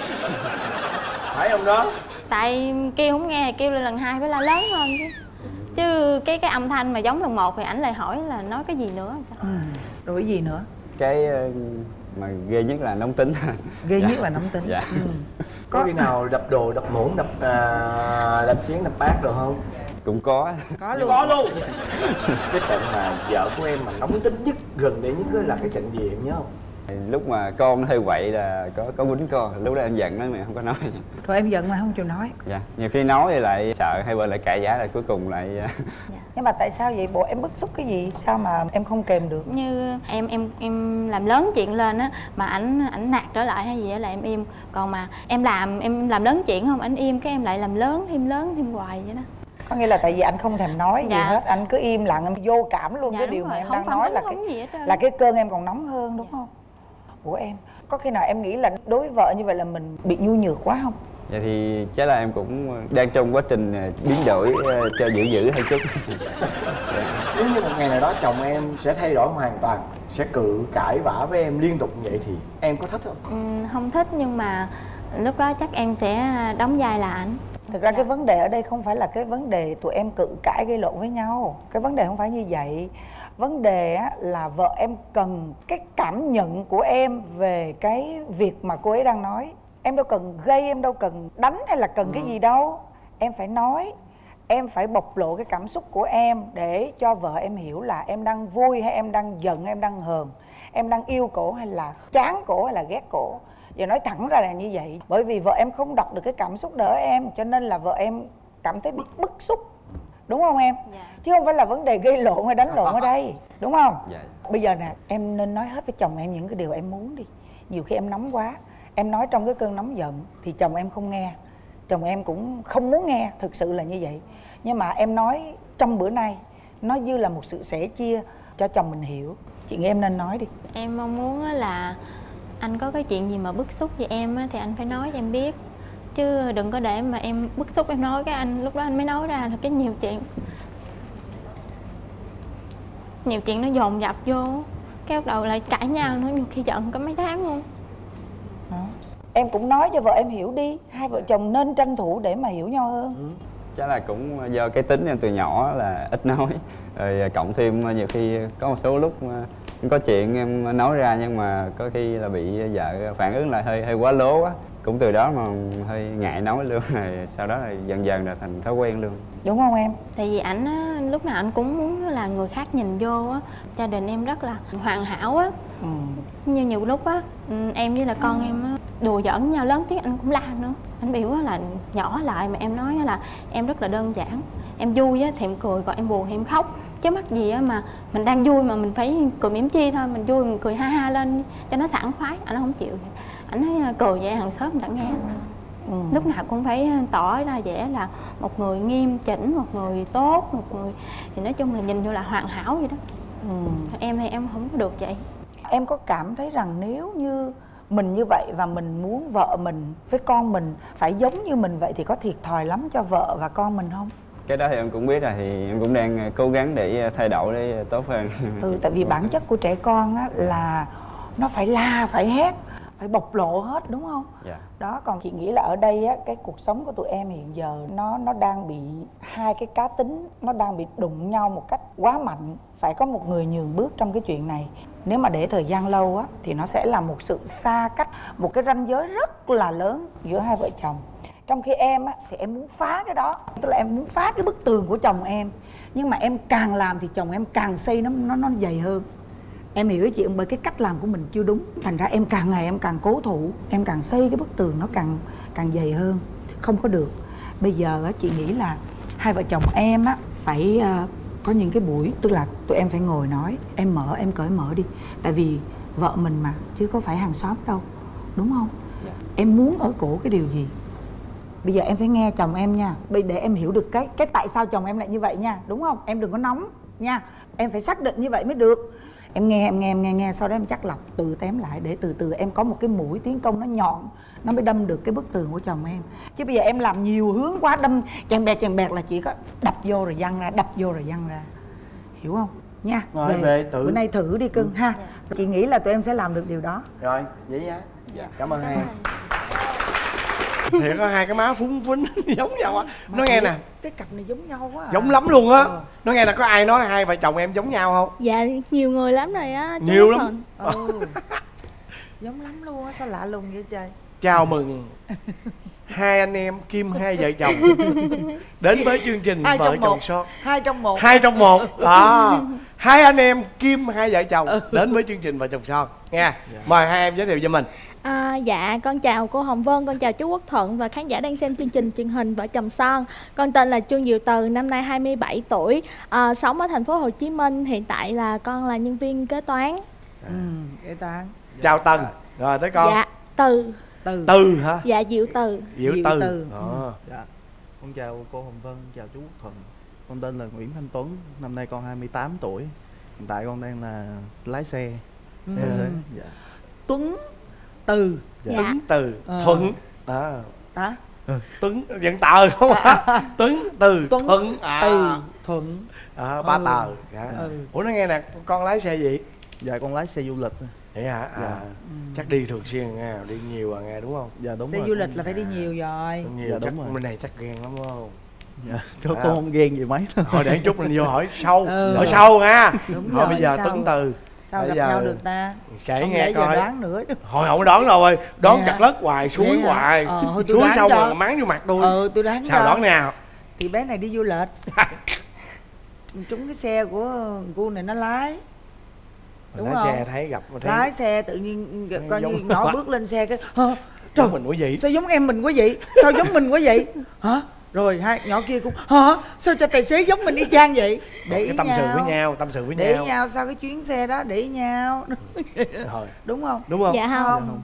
Phải không đó? Tại kêu không nghe, kêu lên lần 2 phải la lớn hơn chứ cái âm thanh mà giống lần 1 thì ảnh lại hỏi là nói cái gì nữa sao? Rồi cái gì nữa? Cái mà ghê nhất là nóng tính. Ghê nhất là nóng tính. Dạ. Có khi nào đập đồ, đập muỗng, đập chén, đập bát được không? Cũng có. Có luôn. Có luôn. Cái trận mà vợ của em mà nóng tính nhất gần đây nhất là cái trận gì em nhớ không? Lúc mà con hơi quậy là có quýnh con, lúc đó em giận nó mà không có nói. Rồi em giận mà không chịu nói. Dạ, nhiều khi nói thì lại sợ hai bên lại cãi vã, lại cuối cùng lại. Nhưng mà tại sao vậy bộ? Em bức xúc cái gì? Sao mà em không kèm được? Như em làm lớn chuyện lên á mà ảnh nạt trở lại hay gì á là em im, còn mà em làm lớn chuyện không ảnh im cái em lại làm lớn thêm hoài vậy đó. Có nghĩa là tại vì anh không thèm nói gì Dạ. hết, anh cứ im lặng, em vô cảm luôn. Dạ, cái đúng điều rồi. mà em Không đang phản nói ứng, là không gì hết trơn. là cái cơn em còn nóng hơn đúng không? Ủa em, có khi nào em nghĩ là đối với vợ như vậy là mình bị nhu nhược quá không? Vậy thì chắc là em cũng đang trong quá trình biến đổi cho dữ hơi chút. Nếu như một ngày nào đó chồng em sẽ thay đổi hoàn toàn, sẽ cự cãi vã với em liên tục như vậy thì em có thích không? Không thích, nhưng mà lúc đó chắc em sẽ đóng vai là ảnh. Thực ra cái vấn đề ở đây không phải là cái vấn đề tụi em cự cãi gây lộn với nhau. Cái vấn đề không phải như vậy. Vấn đề á, là vợ em cần cái cảm nhận của em về cái việc mà cô ấy đang nói. Em đâu cần gây, em đâu cần đánh hay là cần cái gì đâu. Em phải nói, em phải bộc lộ cái cảm xúc của em để cho vợ em hiểu là em đang vui hay em đang giận, em đang hờn, em đang yêu cổ hay là chán cổ hay là ghét cổ. Và nói thẳng ra là như vậy. Bởi vì vợ em không đọc được cái cảm xúc đỡ em, cho nên là vợ em cảm thấy bức xúc. Đúng không em? Dạ. Chứ không phải là vấn đề gây lộn hay đánh lộn ở đây. Đúng không? Dạ. Bây giờ nè, em nên nói hết với chồng em những cái điều em muốn đi. Nhiều khi em nóng quá, em nói trong cái cơn nóng giận thì chồng em không nghe, chồng em cũng không muốn nghe, thực sự là như vậy. Nhưng mà em nói trong bữa nay, nó như là một sự sẻ chia cho chồng mình hiểu. Chị nghĩ em nên nói đi. Em mong muốn là anh có cái chuyện gì mà bức xúc với em thì anh phải nói cho em biết, chứ đừng có để mà em bức xúc em nói cái anh lúc đó anh mới nói ra là cái nhiều chuyện nó dồn dập vô, cái bắt đầu lại cãi nhau nữa, nhiều khi giận có mấy tháng luôn. Em cũng nói cho vợ em hiểu đi, hai vợ chồng nên tranh thủ để mà hiểu nhau hơn. Chắc là cũng do cái tính em từ nhỏ là ít nói, rồi cộng thêm nhiều khi có một số lúc có chuyện em nói ra nhưng mà có khi là bị vợ phản ứng lại hơi quá lố á, cũng từ đó mà hơi ngại nói luôn, rồi sau đó là dần dần là thành thói quen luôn. Đúng không em? Tại vì ảnh á, lúc nào anh cũng muốn là người khác nhìn vô á, gia đình em rất là hoàn hảo á. Như nhiều lúc á, em với là con em á, đùa giỡn nhau lớn tiếng anh cũng la nữa. Anh biểu là nhỏ lại, mà em nói là em rất là đơn giản. Em vui á thì em cười, còn em buồn thì em khóc. Chứ mắc gì á mà mình đang vui mà mình phải cười mỉm chi thôi, mình vui mình cười ha ha lên cho nó sảng khoái. Anh không chịu. Anh nói cười vậy hàng xóm người ta nghe. Lúc nào cũng phải tỏ ra vẻ là một người nghiêm chỉnh, một người tốt, một người thì nói chung là nhìn vô là hoàn hảo vậy đó. Em thì em không có được vậy. Em có cảm thấy rằng nếu như mình như vậy và mình muốn vợ mình với con mình phải giống như mình vậy thì có thiệt thòi lắm cho vợ và con mình không? Cái đó thì em cũng biết rồi, thì em cũng đang cố gắng để thay đổi để tốt hơn. Tại vì bản chất của trẻ con á là nó phải la, phải hét, phải bộc lộ hết, đúng không? Dạ. Đó, còn chị nghĩ là ở đây á, cái cuộc sống của tụi em hiện giờ nó đang bị hai cái cá tính, nó đang bị đụng nhau một cách quá mạnh. Phải có một người nhường bước trong cái chuyện này. Nếu mà để thời gian lâu á thì nó sẽ là một sự xa cách, một cái ranh giới rất là lớn giữa hai vợ chồng. Trong khi em á thì em muốn phá cái đó, tức là em muốn phá cái bức tường của chồng em. Nhưng mà em càng làm thì chồng em càng xây nó dày hơn. Em hiểu ý chị không? Bởi cái cách làm của mình chưa đúng, thành ra em càng ngày em càng cố thủ, em càng xây cái bức tường nó càng dày hơn. Không có được. Bây giờ á chị nghĩ là hai vợ chồng em á phải có những cái buổi, tức là tụi em phải ngồi nói, em cởi mở đi. Tại vì vợ mình mà, chứ có phải hàng xóm đâu, đúng không? Dạ. Em muốn ở cổ cái điều gì? Bây giờ em phải nghe chồng em nha, để em hiểu được cái tại sao chồng em lại như vậy nha, đúng không? Em đừng có nóng nha, em phải xác định như vậy mới được. Em nghe, sau đó em chắc lọc từ tém lại để từ từ em có một cái mũi tiến công nó nhọn, nó mới đâm được cái bức tường của chồng em. Chứ bây giờ em làm nhiều hướng quá, đâm chèn bẹt là chỉ có đập vô rồi văng ra, đập vô rồi văng ra, hiểu không nha? Rồi về tự bữa nay thử đi cưng ha. Chị nghĩ là tụi em sẽ làm được điều đó. Rồi vậy nha. Dạ. Cảm ơn hai em. Thiệt có hai cái má phúng phính giống nhau á. Nói nghe nè, cái cặp này giống nhau quá à. giống lắm luôn á. Nói nghe là có ai nói hai vợ chồng em giống nhau không? Dạ nhiều người lắm rồi á. Nhiều lắm. Giống lắm luôn á, sao lạ lùng vậy trời. Chào mừng hai anh em Kim hai vợ chồng đến với chương trình Vợ Chồng Son. Hai trong một. Hai anh em Kim hai vợ chồng đến với chương trình Vợ Chồng Son nha. Mời hai em giới thiệu cho mình. Dạ, con chào cô Hồng Vân, con chào chú Quốc Thuận và khán giả đang xem chương trình truyền hình Vợ Chồng Son. Con tên là Trương Diệu Từ, năm nay 27 tuổi, sống ở thành phố Hồ Chí Minh. Hiện tại là con là nhân viên kế toán. Kế toán. Chào Tân. Rồi tới con. Dạ, Từ. Từ hả? Dạ, Diệu Từ. Diệu Từ. Dạ, con chào cô Hồng Vân, chào chú Quốc Thuận. Con tên là Nguyễn Thanh Tuấn, năm nay con 28 tuổi. Hiện tại con đang là lái xe. Dạ. Tuấn, Từ. Dạ. Tuấn, Từ, Thuận. Tuấn vẫn tờ không hả? Tuấn Từ Tuấn Thuận Từ Thuận. ba tờ. Ủa nó nghe nè, con lái xe gì? Dạ con lái xe du lịch. Vậy hả? Chắc đi thường xuyên nghe, đi nhiều nghe đúng không? Dạ đúng Xe rồi. du lịch là phải đi nhiều rồi. Nhiều, Dạ, chắc đúng rồi. bên này chắc ghen lắm đúng không? Dạ con không ghen gì mấy đâu. Thôi để chút mình vô hỏi sâu, Ừ. hỏi sâu nha. Đúng Thôi rồi, bây giờ sao? Tuấn Từ Sao bây gặp giờ nhau được ta? kể Không nghe lẽ giờ coi. đoán nữa chứ. Hồi không đoán rồi, đoán Vậy chặt hả? lất hoài, suối Vậy hả? hoài. Thôi tôi Suối đoán xong cho. rồi mắng vô mặt tôi. Tôi đoán Sao cho. đoán nào? Thì bé này đi du lịch. Trúng cái xe của cô này nó lái. Đúng lái không? xe thấy gặp thấy Lái xe tự nhiên coi như giống- nhỏ bước lên xe cái trời trời, mình quá vậy. sao giống em mình quá vậy? Sao giống mình quá vậy? Hả? Rồi hai nhỏ kia cũng hả? Sao cho tài xế giống mình y chang vậy? Để ý Cái tâm sự với nhau, tâm sự với Để ý nhau. nhau sau cái chuyến xe đó, để ý nhau. Rồi, Đúng không? đúng không? Dạ không.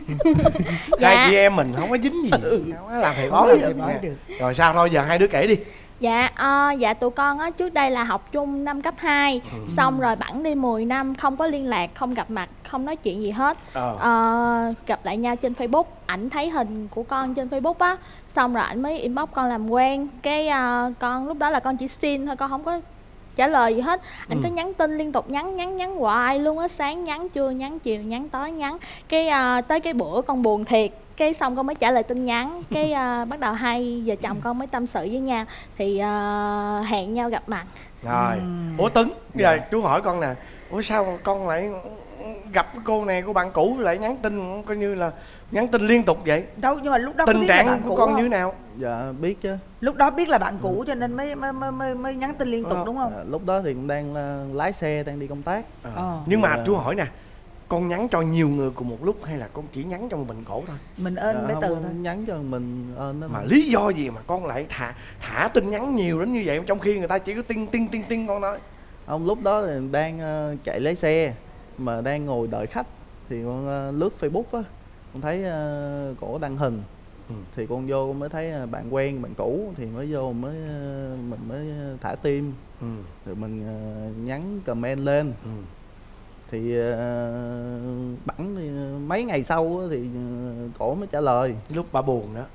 Hai Dạ. chị em mình không có dính gì, không có làm thầy Không bói làm được. thầy bói nè. được. Rồi sao thôi giờ hai đứa kể đi. Dạ tụi con á trước đây là học chung năm cấp 2. Xong rồi bẵng đi 10 năm không có liên lạc, không gặp mặt, không nói chuyện gì hết. Gặp lại nhau trên Facebook, ảnh thấy hình của con trên Facebook á, xong rồi ảnh mới inbox con làm quen. Cái con lúc đó là con chỉ xin thôi, con không có trả lời gì hết. Ảnh cứ nhắn tin liên tục, nhắn hoài luôn á, sáng nhắn, trưa nhắn, chiều nhắn, tối nhắn. Cái tới cái bữa con buồn thiệt, cái xong con mới trả lời tin nhắn. Cái bắt đầu hai vợ chồng con mới tâm sự với nhau, thì hẹn nhau gặp mặt. Rồi, ủa Tuấn, giờ chú hỏi con nè, ủa sao con lại gặp cái cô này, cô bạn cũ lại nhắn tin coi như là nhắn tin liên tục vậy? Đâu, nhưng mà lúc đó có Tình biết là trạng bạn của cũ con không? như thế nào? Dạ biết chứ. Lúc đó biết là bạn cũ cho nên mới nhắn tin liên tục đúng không? Lúc đó thì cũng đang lái xe, đang đi công tác. Nhưng mà Dạ. chú hỏi nè, con nhắn cho nhiều người cùng một lúc hay là con chỉ nhắn cho một mình cổ thôi? Mình ơn bé không Từ có thôi. nhắn cho mình ơn đó. Mà lý do gì mà con lại thả tin nhắn nhiều đến như vậy trong khi người ta chỉ có tin con nói? Ông lúc đó thì đang chạy lấy xe mà đang ngồi đợi khách thì con lướt Facebook á, con thấy cổ đăng hình. Thì con vô con mới thấy bạn quen, bạn cũ thì mới vô mình mới thả tim. Rồi mình nhắn comment lên. Thì bẵng thì mấy ngày sau á, thì cổ mới trả lời. Lúc bà buồn đó.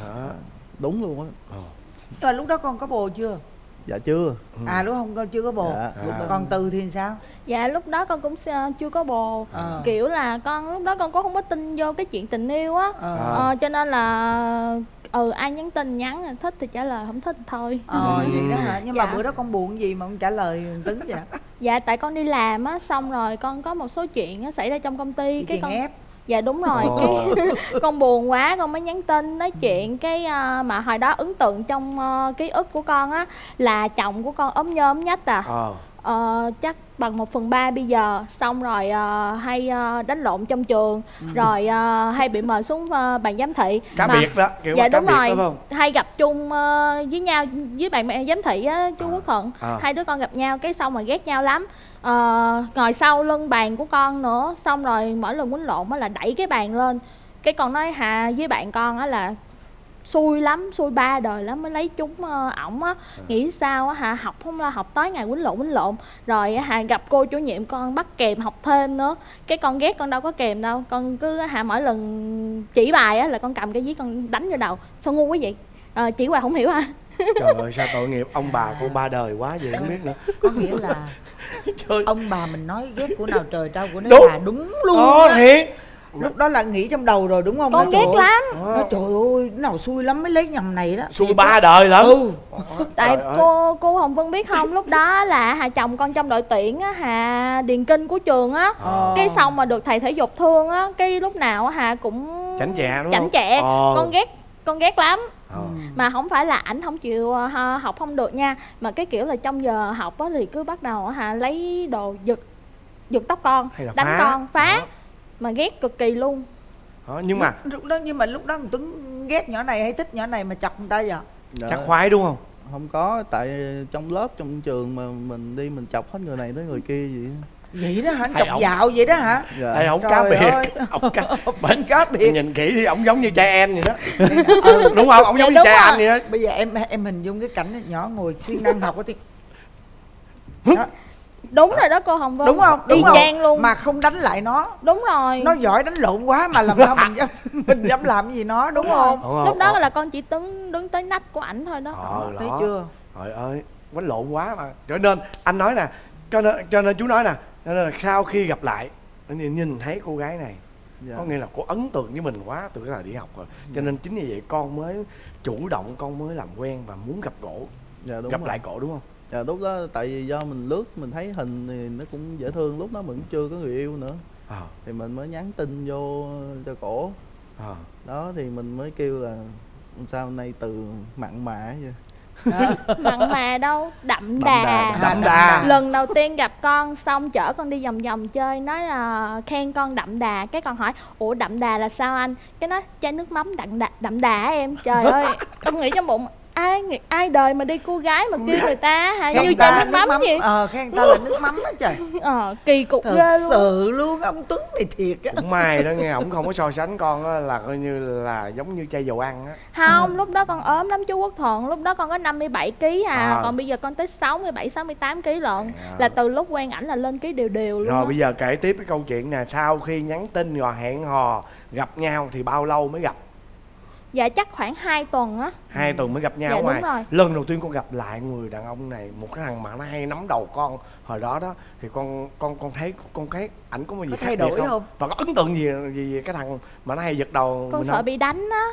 Đúng luôn á. Nhưng mà lúc đó con có bồ chưa? Dạ chưa. Lúc không con chưa có bồ. Dạ, lúc đó. Còn Từ thì sao? Dạ lúc đó con cũng chưa có bồ. Kiểu là con lúc đó con cũng không có tin vô cái chuyện tình yêu á. Cho nên là ai nhắn tin nhắn, thích thì trả lời, không thích thì thôi. Vậy đó hả? Nhưng mà Dạ. bữa đó con buồn gì mà con trả lời Tuấn vậy? Dạ tại con đi làm á, xong rồi con có một số chuyện á xảy ra trong công ty, cái Chèn con ép. dạ đúng rồi, cái con buồn quá con mới nhắn tin nói chuyện. Cái mà hồi đó ấn tượng trong ký ức của con á là chồng của con ốm nhôm nhách chắc bằng 1/3 bây giờ. Xong rồi hay đánh lộn trong trường, rồi hay bị mời xuống bàn giám thị. Cá biệt đó, kiểu dạ cá đúng biệt rồi, đó phải không? hay gặp chung với nhau với bạn giám thị á chú Quốc Thuận. Hai đứa con gặp nhau cái xong mà ghét nhau lắm. Ngồi sau lưng bàn của con nữa, xong rồi mỗi lần quýnh lộn á là đẩy cái bàn lên. Cái con nói với bạn con á là xui lắm, xui 3 đời lắm mới lấy chúng ổng á. Nghĩ sao á học không lo, học tối ngày quýnh lộn. Rồi gặp cô chủ nhiệm con bắt kèm học thêm nữa. Cái con ghét, con đâu có kèm đâu, con cứ mỗi lần chỉ bài á là con cầm cái viết con đánh vô đầu. Sao ngu quá vậy? Chỉ hoài không hiểu hả? Trời ơi sao tội nghiệp ông bà con 3 đời quá vậy không biết nữa. Có nghĩa là Trời. ông bà mình nói ghét của nào trời trao của Đúng. nó là đúng luôn á. Thiệt. Lúc đó là nghĩ trong đầu rồi đúng không? Con ghét lắm. Nói trời ơi, cái nào xui lắm mới lấy nhầm này đó. Xui 3 đời lắm. Tại cô Hồng Vân biết không, lúc đó là chồng con trong đội tuyển á, điền kinh của trường á. Cái xong mà được thầy thể dục thương á, cái lúc nào cũng Chảnh chẹ đúng chảnh không? chẹ. Con ghét lắm. Mà không phải là ảnh không chịu học không được nha, mà cái kiểu là trong giờ học á thì cứ bắt đầu lấy đồ giật tóc con, đánh phá. con, phá. Mà ghét cực kỳ luôn. Nhưng mà lúc đó Tuấn ghét nhỏ này hay thích nhỏ này mà chọc người ta vậy? chắc khoái đúng không? Không có, tại trong lớp trong trường mà mình đi mình chọc hết người này tới người kia vậy. Vậy đó hả? Chọc dạo vậy đó hả? Dạ. Đây ổng cá biệt. Ổng cá biệt. Nhìn kỹ thì ổng giống như cha em vậy đó. Đúng không? Ổng giống như cha anh vậy đó. Bây giờ em hình dung cái cảnh nhỏ ngồi siêng năng học thì Đúng rồi đó cô Hồng Vân. Đúng không? Y Đúng không? chang luôn. Mà không đánh lại nó. Đúng rồi. Nó giỏi đánh lộn quá mà làm sao mình dám làm cái gì nó, đúng không? Lúc đó là con chỉ đứng tới nách của ảnh thôi đó. Thấy chưa? Trời ơi, đánh lộn quá mà. Cho nên anh nói nè, cho nên chú nói nè, cho nên là sau khi gặp lại nhìn thấy cô gái này, có nghĩa là cô ấn tượng với mình quá từ cái thời đi học rồi. Cho nên chính vì vậy con mới chủ động, con mới làm quen và muốn gặp cổ. Dạ, đúng gặp rồi. lại cổ đúng không? Dạ lúc đó tại vì do mình lướt mình thấy hình thì nó cũng dễ thương, lúc đó mình cũng chưa có người yêu nữa. Thì mình mới nhắn tin vô cho cổ. Đó thì mình mới kêu là sao hôm nay từ mặn mà vậy. Mặn mà đâu, đậm đà. Đậm đà. Lần đầu tiên gặp con xong chở con đi vòng vòng chơi, nói là khen con đậm đà. Cái con hỏi ủa đậm đà là sao anh? Cái nói chai nước mắm đậm đà em. Trời ơi, con nghĩ trong bụng ai đời mà đi cô gái mà kêu người ta hả như chai nước mắm vậy. Khen người ta là nước mắm á trời. Kỳ cục thật ghê luôn. sự luôn, ông Tuấn này thiệt á. Cũng may đó nghe, ổng không có so sánh con á, là coi như là giống như chai dầu ăn á. Không, lúc đó con ốm lắm chú Quốc Thuận. Lúc đó con có 57 kg còn bây giờ con tới 67-68 kg lận. Là từ lúc quen ảnh là lên ký đều luôn. Rồi bây giờ kể tiếp cái câu chuyện nè, sau khi nhắn tin rồi hẹn hò gặp nhau thì bao lâu mới gặp? Dạ chắc khoảng 2 tuần á. 2 tuần mới gặp nhau. Dạ, ngoài đúng rồi. lần đầu tiên con gặp lại người đàn ông này, một cái thằng mà nó hay nắm đầu con hồi đó đó, thì con thấy ảnh có một gì thay khác biệt đổi không? Và có ấn tượng gì về cái thằng mà nó hay giật đầu Con mình sợ không? bị đánh á.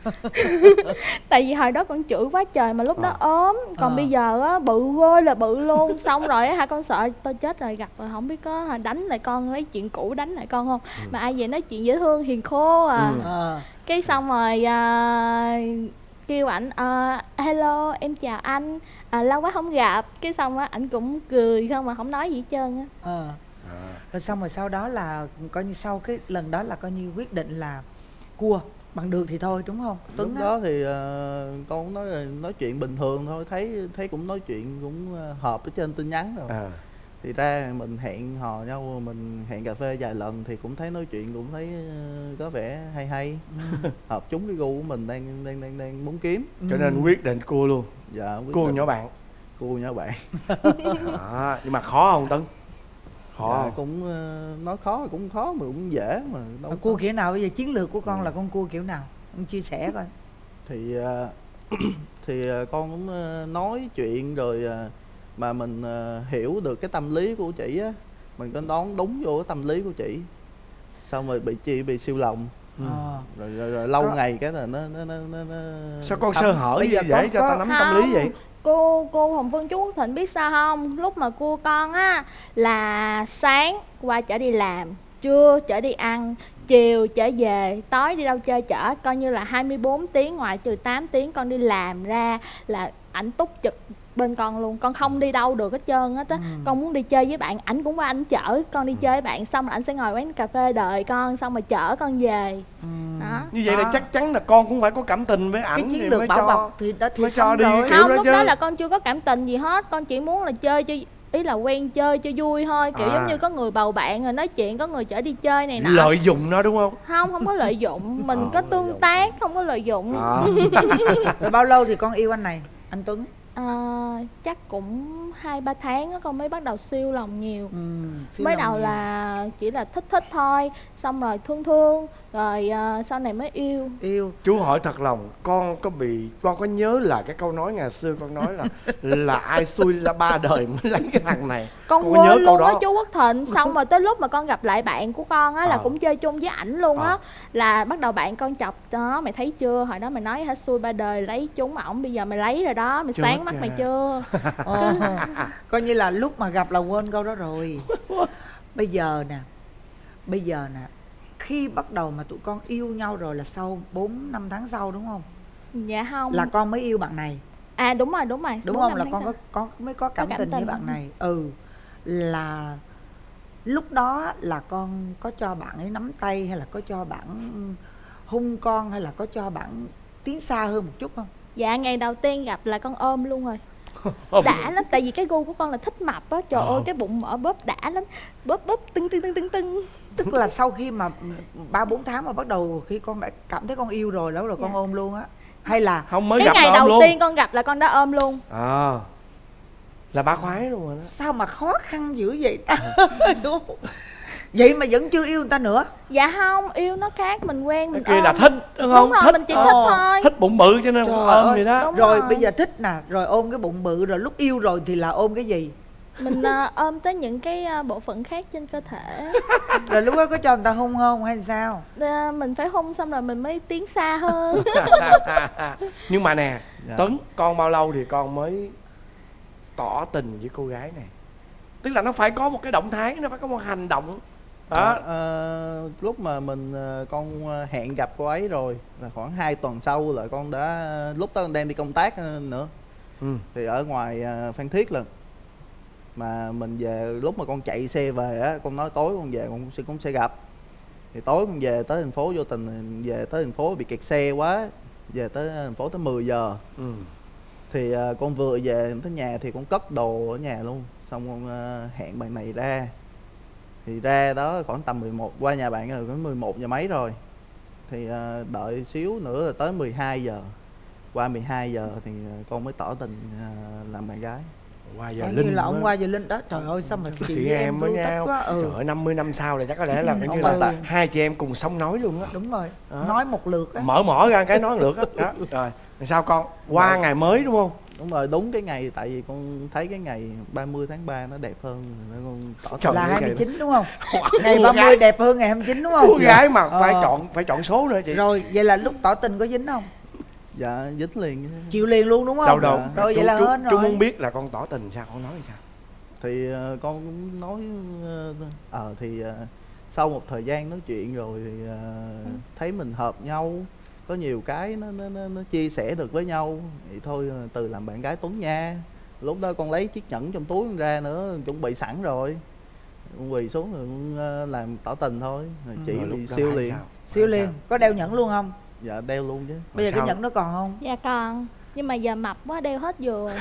Tại vì hồi đó con chửi quá trời mà lúc đó ốm. Còn bây giờ á bự ơi là bự luôn. Xong rồi á con sợ tôi chết rồi, gặp rồi không biết có đánh lại con, lấy chuyện cũ đánh lại con không. Mà ai vậy nói chuyện dễ thương hiền khô Cái xong rồi kêu ảnh hello em chào anh, lâu quá không gặp. Cái xong á ảnh cũng cười không mà không nói gì hết trơn á. Rồi xong rồi sau đó là coi như sau cái lần đó là coi như quyết định là cua bằng được thì thôi đúng không Tuấn? Lúc đó thì con cũng nói chuyện bình thường thôi, thấy cũng nói chuyện cũng hợp ở trên tin nhắn rồi. Thì ra mình hẹn hò nhau, mình hẹn cà phê vài lần thì cũng thấy nói chuyện cũng thấy có vẻ hay hợp chúng cái gu của mình đang muốn kiếm. Cho nên quyết định cua luôn. Dạ, cua nhỏ bạn. Cua nhỏ bạn. Nhưng mà khó không Tấn? Khó dạ, cũng nói khó cũng khó mà cũng dễ mà đâu. Cua kiểu nào bây giờ, chiến lược của con là con cua kiểu nào? Con chia sẻ coi. Thì con cũng nói chuyện rồi mà mình hiểu được cái tâm lý của chị á, mình có đoán đúng vô cái tâm lý của chị, xong rồi bị siêu lòng. Rồi lâu ngày cái là nó sao con sơ hở như vậy cho ta nắm tâm lý vậy? Cô Hồng Vân chú Quốc Thịnh biết sao không? Lúc mà cua con á là sáng qua chở đi làm, trưa chở đi ăn, chiều chở về, tối đi đâu chơi chở, coi như là 24 tiếng ngoại trừ 8 tiếng con đi làm ra là ảnh túc trực bên con luôn. Con không đi đâu được hết trơn á. Con muốn đi chơi với bạn, ảnh cũng qua ảnh chở con đi chơi với bạn, xong rồi ảnh sẽ ngồi quán cà phê đợi con, xong rồi chở con về. Đó. Như vậy là chắc chắn là con cũng phải có cảm tình với ảnh. Cái chiến lược bảo bọc thì đã mới cho đi rồi. Không, lúc đó là con chưa có cảm tình gì hết, con chỉ muốn là chơi cho, ý là quen chơi cho vui thôi, kiểu giống như có người bầu bạn rồi nói chuyện, có người chở đi chơi này nọ. Lợi dụng nó đúng không? Không có lợi dụng, mình có tương tác, không có lợi dụng. Rồi bao lâu thì con yêu anh này, anh Tuấn? Chắc cũng 2-3 tháng đó, con mới bắt đầu siêu lòng nhiều. Mới đầu là chỉ là thích thôi, xong rồi thương rồi sau này mới yêu. Chú hỏi thật lòng, con có nhớ là cái câu nói ngày xưa con nói là ai xui ra ba đời mới lấy cái thằng này? Con có nhớ câu đó đó chú Quốc Thịnh. Xong rồi tới lúc mà con gặp lại bạn của con á là cũng chơi chung với ảnh luôn á, là bắt đầu bạn con chọc đó, mày thấy chưa, hồi đó mày nói hả xui ba đời lấy chúng ổng, bây giờ mày lấy rồi đó, mày sáng mắt mày chưa. Coi như là lúc mà gặp là quên câu đó rồi. Bây giờ nè, khi bắt đầu mà tụi con yêu nhau rồi là sau 4-5 tháng sau đúng không? Dạ không, là con mới yêu bạn này. Đúng rồi đúng không? Là con mới có cảm tình với bạn này. Là lúc đó là con có cho bạn ấy nắm tay, hay là có cho bạn hung con, hay là có cho bạn tiến xa hơn một chút không? Dạ ngày đầu tiên gặp là con ôm luôn rồi. Đã lắm, tại vì cái gu của con là thích mập á. Trời ơi cái bụng mỡ bóp đã lắm, bóp tưng. Tức là sau khi mà 3-4 tháng mà bắt đầu khi con đã cảm thấy con yêu rồi đó, rồi con ôm luôn á, hay là không mới cái gặp ngày đầu luôn? tiên con gặp là con đã ôm luôn. Là ba khoái luôn rồi đó. Sao mà khó khăn dữ vậy ta? Đúng không? Vậy mà vẫn chưa yêu người ta nữa? Dạ không, yêu nó khác, mình quen mình Cái kia ôm. là thích đúng không? Đúng rồi, thích mình chỉ thích thôi. thích bụng bự cho nên Trời ôm ơi, vậy đó. đúng Rồi rồi. bây giờ thích nè, rồi ôm cái bụng bự, rồi lúc yêu rồi thì là ôm cái gì? Mình ôm tới những cái bộ phận khác trên cơ thể. Rồi lúc đó có cho người ta hôn không hay sao? Mình phải hôn xong rồi mình mới tiến xa hơn. Nhưng mà nè, Dạ. Tuấn, con bao lâu thì con mới tỏ tình với cô gái này? Tức là nó phải có một cái động thái, nó phải có một hành động đó. Lúc mà con hẹn gặp cô ấy rồi là khoảng 2 tuần sau là con đã, lúc đó con đang đi công tác nữa. Thì ở ngoài Phan Thiết lần mà mình về, lúc mà con chạy xe về á, con nói tối con về con sẽ gặp. Thì tối con về tới thành phố, vô tình về tới thành phố bị kẹt xe quá, về tới thành phố tới 10 giờ. Thì con vừa về tới nhà thì con cất đồ ở nhà luôn, xong con hẹn bạn này ra. Thì ra đó khoảng tầm 11, qua nhà bạn rồi khoảng 11 giờ mấy rồi. Thì đợi xíu nữa là tới 12 giờ. Qua 12 giờ thì con mới tỏ tình làm bạn gái. Qua giờ Coi Linh như là ông á. Qua Giờ Linh đó. Trời ơi sao mà chị em với ru nhau. quá. Ừ. Trời ơi, 50 năm sau là chắc có lẽ là coi như Ừ. là hai chị em cùng sống nói luôn á. Đúng rồi. Đó. Nói một lượt á. Mở ra cái nói lượt á. Đó. Rồi, sao con? Qua ngày mới đúng không? Đúng rồi, đúng cái ngày, tại vì con thấy cái ngày 30 tháng 3 nó đẹp hơn nên con tỏ Trời tình Là cái ngày đó. 29 đúng không? Ngày Cô 30 gái- đẹp hơn ngày 29 đúng không? Cô gái mà Ờ. phải chọn số nữa chị. Rồi vậy là lúc tỏ tình có dính không? Dạ, dính liền. Chịu liền luôn đúng không? Đâu đâu. Rồi vậy là hên Chú rồi. muốn biết là con tỏ tình sao, con nói sao? Thì con cũng nói thì sau một thời gian nói chuyện rồi thì thấy mình hợp nhau, có nhiều cái nó chia sẻ được với nhau thì thôi từ làm bạn gái Tuấn nha. Lúc đó con lấy chiếc nhẫn trong túi con ra nữa, chuẩn bị sẵn rồi, con quỳ xuống rồi con làm tỏ tình thôi. Rồi chị Rồi lúc bị đó siêu phải liền. sao? Siêu Phải liền. sao? Có đeo nhẫn luôn không? Dạ đeo luôn chứ. Bây giờ sao? cái nhẫn nó còn không? Dạ còn. Nhưng mà giờ mập quá đeo hết vừa.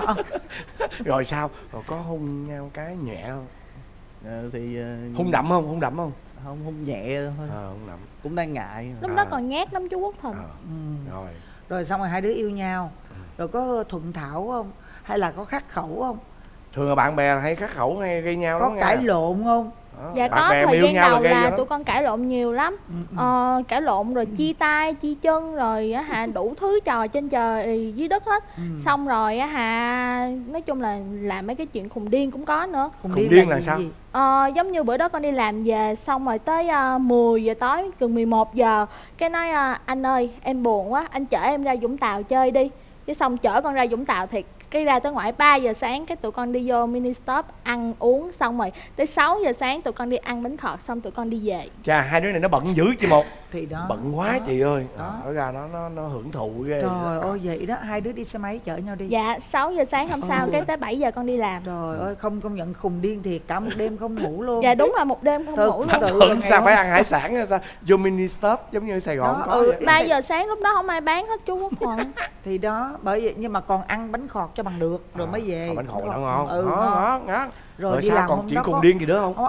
Rồi sao? Rồi có hôn nhau cái nhẹ không? Thì Hôn đậm không? Hôn đậm không? không, hôn nhẹ thôi. Hôn đậm. Cũng đang ngại. Lúc đó còn nhát lắm chú Quốc Thịnh. Rồi. Rồi xong rồi hai đứa yêu nhau. Rồi có thuận thảo không? Hay là có khắc khẩu không? Thường là bạn bè hay khắc khẩu hay gây nhau Có lắm cãi nha. lộn không? Đó, Dạ bạn có, bè mà thời yêu gian nhau đầu gây là nhau tụi con cãi lộn nhiều lắm. Cãi lộn rồi chia tay, chia chân rồi á hả, đủ thứ trò trên trời dưới đất hết. Xong rồi á hả, nói chung là làm mấy cái chuyện khùng điên cũng có nữa. Khùng điên là sao? Giống như bữa đó con đi làm về xong rồi tới 10 giờ tối, gần 11 giờ cái nói anh ơi em buồn quá, anh chở em ra Vũng Tàu chơi đi. Cái xong chở con ra Vũng Tàu thiệt, cái ra tới ngoài 3 giờ sáng cái tụi con đi vô mini stop ăn uống, xong rồi tới 6 giờ sáng tụi con đi ăn bánh khọt, xong tụi con đi về. Chà, hai đứa này nó bận dữ chị một. Thì đó. Bận quá chị ơi. Đó. Ở ra nó hưởng thụ ghê. Trời ơi vậy đó, hai đứa đi xe máy chở nhau đi. Dạ 6 giờ sáng hôm sau cái tới 7 giờ con đi làm. Trời ơi không công nhận khùng điên thiệt, cả một đêm không ngủ luôn. Dạ đúng là một đêm không Thật ngủ sự. luôn. Tưởng sao phải ăn hải sản hay sao? Vô mini stop giống như Sài Gòn Đó, có vậy. 3 giờ sáng lúc đó không ai bán hết chú Quốc Thuận. Thì đó, bởi vậy nhưng mà còn ăn bánh khọt cho bằng được rồi mới về. Bánh khọt nó ngon. Ừ, Đó, ngon. đó, đó. Rồi đi sao làm còn hôm chuyện đó cùng có- điên gì nữa không?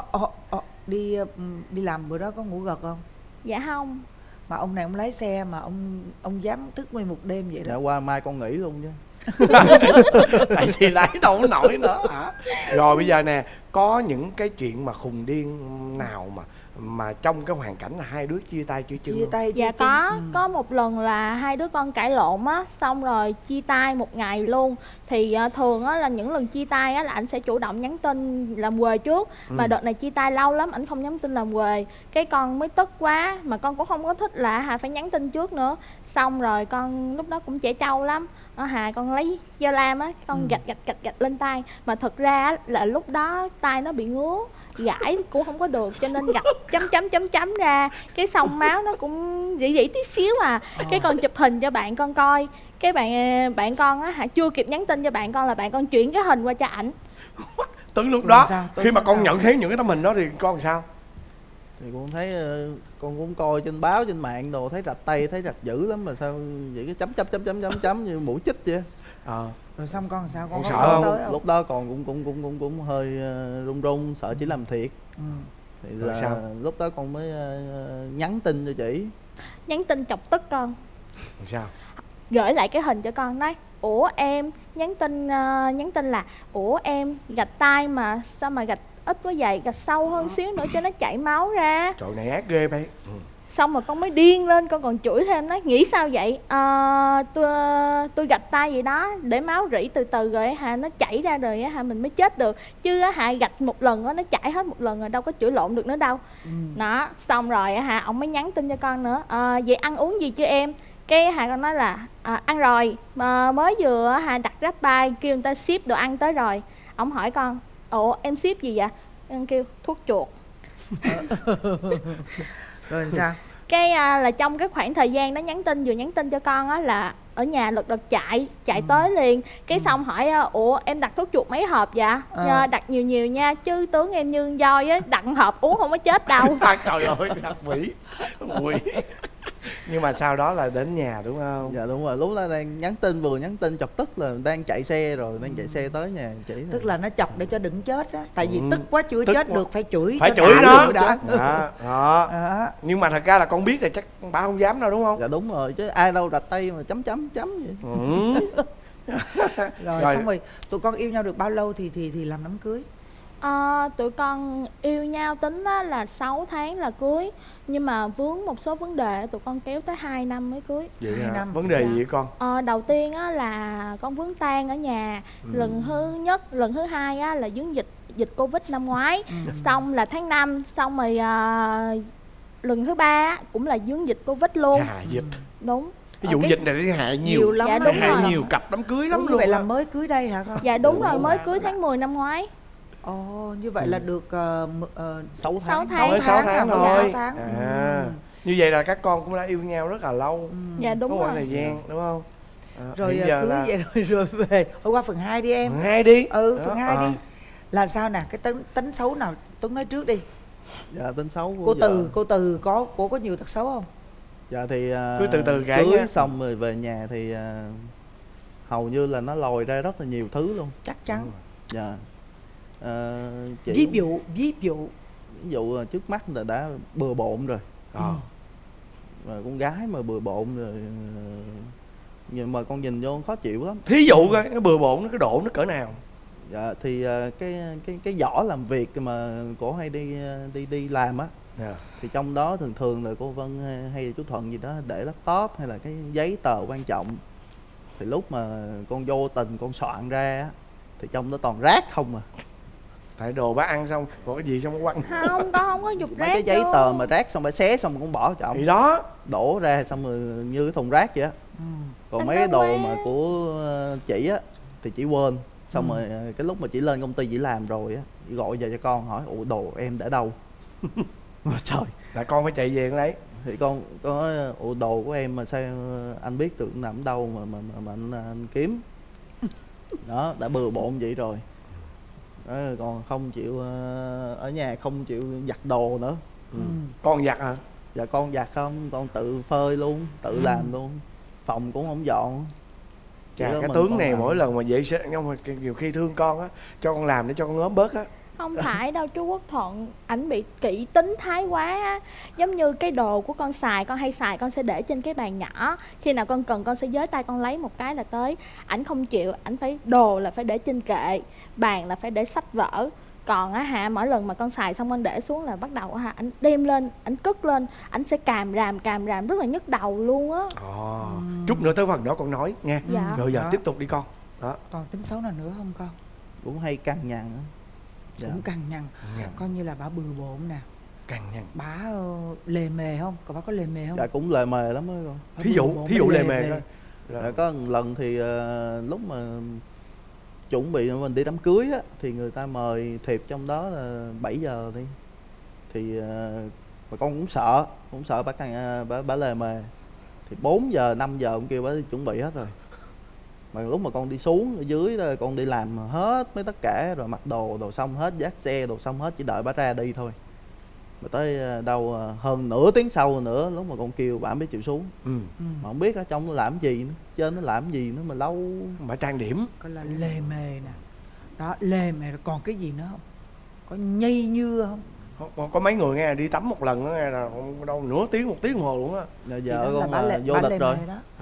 Đi làm bữa đó có ngủ gật không? Dạ không. Mà ông này ông lái xe mà ông dám thức nguyên một đêm vậy Dạ đó. qua mai con nghỉ luôn chứ. Tại vì lái đâu có nổi nữa hả? Rồi bây giờ nè, có những cái chuyện mà khùng điên nào mà trong cái hoàn cảnh là hai đứa chia tay chưa Chia tay Dạ chia chân. có một lần là hai đứa con cãi lộn á, xong rồi chia tay một ngày luôn. Thì thường á là những lần chia tay á là anh sẽ chủ động nhắn tin làm quề trước. Mà đợt này chia tay lâu lắm anh không nhắn tin làm quề, cái con mới tức quá, mà con cũng không có thích là phải nhắn tin trước nữa. Xong rồi con lúc đó cũng trẻ trâu lắm, con lấy dao lam á, con gạch lên tay. Mà thật ra á, là lúc đó tay nó bị ngứa, gãi cũng không có được cho nên gạch chấm ra, cái xong máu nó cũng rỉ tí xíu à. Cái con chụp hình cho bạn con coi, cái bạn con á chưa kịp nhắn tin cho bạn con là bạn con chuyển cái hình qua cho ảnh. Tuấn lúc Rồi đó sao? khi mà Tuấn con sao? nhận thấy những cái tấm hình đó thì con làm sao? Thì con thấy con cũng coi trên báo trên mạng đồ, thấy rạch tay, thấy rạch dữ lắm, mà sao vậy, cái chấm như mũi chích vậy. Rồi xong con làm sao? Con có sợ nói không? tới Lúc đó còn cũng hơi run run, sợ chỉ làm thiệt. Thì Rồi là sao? lúc đó con mới nhắn tin cho chị. Nhắn tin chọc tức con, Làm sao? gửi lại cái hình cho con nói ủa em nhắn tin là ủa em gạch tay mà sao mà gạch ít quá vậy, gạch sâu hơn xíu nữa cho nó chảy máu ra. Trời này ác ghê vậy. Xong rồi con mới điên lên, con còn chửi thêm, nói nghĩ sao vậy, tôi gạch tay vậy đó để máu rỉ từ từ rồi hả nó chảy ra rồi hả mình mới chết được, chứ hả gạch một lần đó, nó chảy hết một lần rồi đâu có chữa lộn được nữa đâu. Đó, xong rồi hả ông mới nhắn tin cho con nữa, vậy ăn uống gì chưa em? Cái hà con nói là ăn rồi, mới vừa hà đặt GrabBuy kêu người ta ship đồ ăn tới rồi. Ông hỏi con ủa em ship gì vậy? Con kêu thuốc chuột. Rồi sao? Cái là trong cái khoảng thời gian đó vừa nhắn tin cho con á là ở nhà lật đật chạy tới liền. Cái xong hỏi ủa em đặt thuốc chuột mấy hộp vậy? Đặt nhiều nha chứ tướng em như voi á, đặt hộp uống không có chết đâu. Trời ơi, đặt quỷ. Nhưng mà sau đó là đến nhà đúng không? Dạ đúng rồi, lúc đó đang vừa nhắn tin chọc tức là đang chạy xe rồi, đang chạy xe tới nhà chỉ. Tức là nó chọc để cho đừng chết á, tại vì tức quá chưa chết được phải chửi. Phải chửi nó. Đó. Nhưng mà thật ra là con biết là chắc ba không dám đâu đúng không? Dạ đúng rồi, chứ ai đâu rạch tay mà chấm vậy. Rồi xong rồi tụi con yêu nhau được bao lâu thì làm đám cưới? Tụi con yêu nhau tính là 6 tháng là cưới. Nhưng mà vướng một số vấn đề tụi con kéo tới 2 năm mới cưới. Vậy hả? Vấn đề gì vậy con? Đầu tiên á là con vướng tang ở nhà. Lần thứ hai á là vướng dịch Covid năm ngoái. Xong là tháng 5. Xong rồi lần thứ ba cũng là vướng dịch Covid luôn. Dịch. Đúng. Cái vụ dịch này hại nhiều lắm. Dạ, đúng hại rồi. nhiều cặp đám cưới lắm luôn. Như vậy là mới cưới đây hả con? Dạ đúng rồi, mới cưới tháng 10 năm ngoái. Như vậy là được 6 tháng. 6 tháng thôi. 6 tháng. Như vậy là các con cũng đã yêu nhau rất là lâu. Dạ đúng rồi. Thời gian đúng không? Rồi cưới là... vậy rồi về. Thôi qua phần 2 đi em. Phần 2 đi. Phần 2 đi. Là sao nè, cái tính xấu nào Tuấn nói trước đi. Dạ tính xấu của cô Từ có nhiều tật xấu không? Dạ thì cứ từ từ kể cưới nha. xong rồi về nhà thì hầu như là nó lòi ra rất là nhiều thứ luôn. Chắc chắn. Dạ. Ví dụ trước mắt là đã bừa bộn rồi. Mà con gái mà bừa bộn rồi nhưng mà con nhìn vô khó chịu lắm. Thí dụ coi cái bừa bộn nó cái độ nó cỡ nào? Dạ thì cái giỏ làm việc mà cổ hay đi làm á. Thì trong đó thường là cô Vân hay là chú Thuận gì đó để laptop hay là cái giấy tờ quan trọng. Thì lúc mà con vô tình con soạn ra á thì trong đó toàn rác không à. Tại đồ bác ăn xong còn cái gì xong quăng. Không, con không có dục rác. Mấy cái giấy tờ mà rác xong bả xé xong cũng bỏ trọng. Thì đó đổ ra xong rồi như cái thùng rác vậy á. Còn mấy cái đồ mà của chị á thì chị quên. Xong rồi cái lúc mà chị lên công ty chị làm rồi á, chị gọi về cho con hỏi ủa đồ em để đâu. Trời, là con phải chạy về lấy. Thì con nói ủa đồ của em mà sao anh biết được nằm đâu mà anh kiếm. Đó, đã bừa bộn vậy rồi. Đó, còn không chịu ở nhà không chịu giặt đồ nữa. Con giặt hả? Dạ con giặt không, con tự phơi luôn, tự làm luôn. Phòng cũng không dọn. Chà, cái tướng này mỗi lần mà vệ sinh nhưng mà nhiều khi thương con á, cho con làm để cho con ốm bớt á. Không phải đâu chú Quốc Thuận, ảnh bị kỹ tính thái quá á. Giống như cái đồ của con xài, con hay xài con sẽ để trên cái bàn nhỏ. Khi nào con cần con sẽ giới tay con lấy một cái là tới. Ảnh không chịu, ảnh phải đồ là phải để trên kệ, bàn là phải để sách vở. Còn á mỗi lần mà con xài xong con để xuống là bắt đầu ảnh đem lên, ảnh cất lên, ảnh sẽ càm ràm rất là nhức đầu luôn á. Chút nữa tới phần đó con nói nghe. Rồi giờ tiếp tục đi con. Đó. Còn tính xấu nào nữa không con? Cũng hay cằn nhằn. Cũng cằn nhằn. Coi như là bà bừa bộn nè. Cằn nhằn. Bà lề mề không? Còn bà có lề mề không? Dạ cũng lề mề lắm đó con. Thí dụ lề mề coi. Dạ, có một lần thì lúc mà chuẩn bị mình đi đám cưới á thì người ta mời thiệp trong đó là 7 giờ đi. Thì mà con cũng sợ bà lề mề. Thì 4 giờ 5 giờ cũng kêu bà đi chuẩn bị hết rồi. Mà lúc mà con đi xuống ở dưới đó, con đi làm hết mấy tất cả rồi, mặc đồ xong hết, dắt xe đồ xong hết, chỉ đợi bà ra đi thôi. Mà tới đâu hơn nửa tiếng sau nữa, lúc mà con kêu bà mới chịu xuống. Mà không biết ở trong nó làm gì nữa, trên nó làm gì nữa mà lâu. Bà trang điểm. Coi là lề mề nè. Đó, lề mề rồi còn cái gì nữa không? Có nhây nhưa không? Có mấy người nghe đi tắm một lần đó nghe là đâu nửa tiếng 1 tiếng đồng hồ luôn á. Giờ con vô lịch rồi.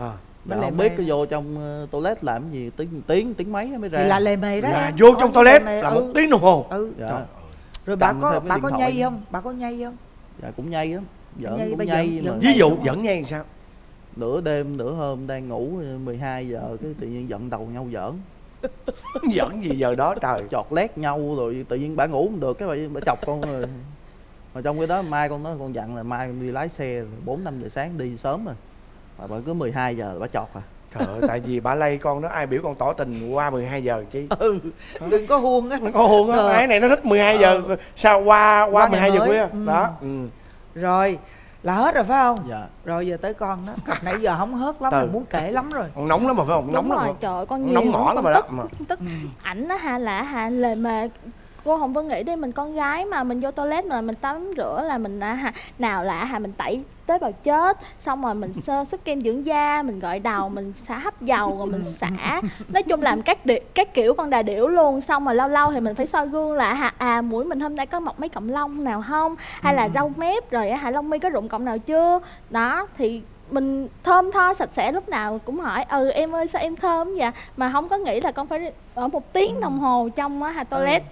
Dạ, không biết cái vô trong toilet làm gì tiếng mấy mới ra. Thì là lề mề đó Dạ, em. vô trong toilet lề mề, là 1 tiếng đồng hồ. Dạ. Rồi bà Cầm có thêm cái bà điện có thoại. nhây không? Bà có nhây không? Dạ cũng nhây lắm. Giỡn Nhây, cũng bây giờ nhây mà. giỡn Ví dụ dẫn nhây làm sao? Nửa đêm nửa hôm đang ngủ 12 giờ cái tự nhiên giận đầu nhau giỡn. Dẫn gì giờ đó trời. Chọt lét nhau rồi tự nhiên bà ngủ không được cái bà chọc con rồi. Mà trong cái đó mai con nói con dặn là mai con đi lái xe 4-5 giờ sáng đi sớm rồi. Bà cứ 12 giờ bà chọt à. Trời ơi, tại vì bà lay con đó, ai biểu con tỏ tình qua 12 giờ chi. Đừng có huông á. Đừng có huông á, cái này nó thích 12 giờ sao qua 12 giờ khuya. Ừ. Đó. Rồi là hết rồi phải không? Dạ. Rồi giờ tới con đó. Nãy giờ hóng hớt lắm, Từ. mình muốn kể lắm rồi. Con nóng lắm mà phải không? Nóng Đúng lắm rồi, mà. trời ơi, con Con nhiều nóng mỏ lắm rồi đó mà. tức ảnh á hà lề mà cô Hồng Vân nghĩ đi, mình con gái mà mình vô toilet mà mình tắm rửa là mình nào là mình tẩy tế bào chết, xong rồi mình sức kem dưỡng da, mình gội đầu, mình xả hấp dầu rồi mình xả, nói chung làm các kiểu con đà điểu luôn. Xong rồi lâu lâu thì mình phải soi gương là mũi mình hôm nay có mọc mấy cọng lông nào không, hay là râu mép rồi lông mi có rụng cọng nào chưa. Đó thì mình thơm tho sạch sẽ, lúc nào cũng hỏi em ơi sao em thơm vậy, mà không có nghĩ là con phải ở 1 tiếng đồng hồ trong toilet.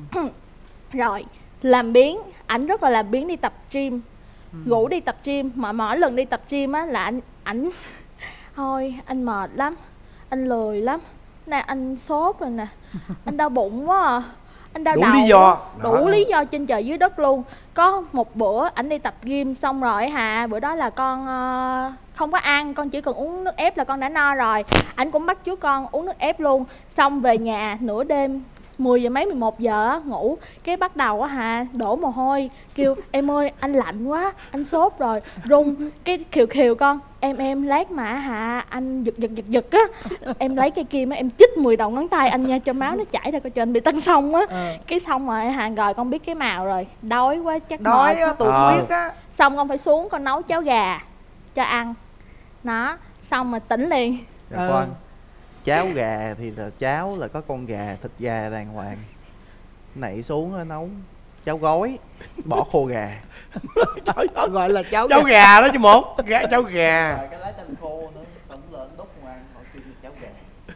Rồi làm biếng, ảnh rất là làm biếng đi tập gym, ngủ đi tập gym, mà mỗi lần đi tập gym á là ảnh thôi anh mệt lắm, anh lười lắm nè, anh sốt rồi nè, anh đau bụng quá à, anh đau Đủ đầu lý do. đủ lý do trên trời dưới đất luôn. Có một bữa ảnh đi tập gym xong rồi bữa đó là con không có ăn, con chỉ cần uống nước ép là con đã no rồi. Ảnh cũng bắt chước con uống nước ép luôn. Xong về nhà nửa đêm 10 giờ mấy 11 giờ á, ngủ cái bắt đầu đổ mồ hôi, kêu em ơi anh lạnh quá, anh sốt rồi, run cái khều con em lát mà anh giật á, em lấy cây kim á em chích 10 đầu ngón tay anh nha, cho máu nó chảy ra coi cho anh bị tăng xong á. Cái xong rồi rồi con biết cái màu rồi, đói quá chắc đói mệt. tụt huyết á. Xong con phải xuống con nấu cháo gà cho ăn nó, xong mà tỉnh liền. Dạ khoan. Cháo gà thì là cháo là có con gà, thịt gà đàng hoàng. Nảy xuống nấu cháo gói, bỏ khô gà. Trời ơi, gọi là cháo gà đó chứ một. Cháo gà. Cái lá chanh khô nữa, xong lên đốt ngoan họ kêu cháo gà.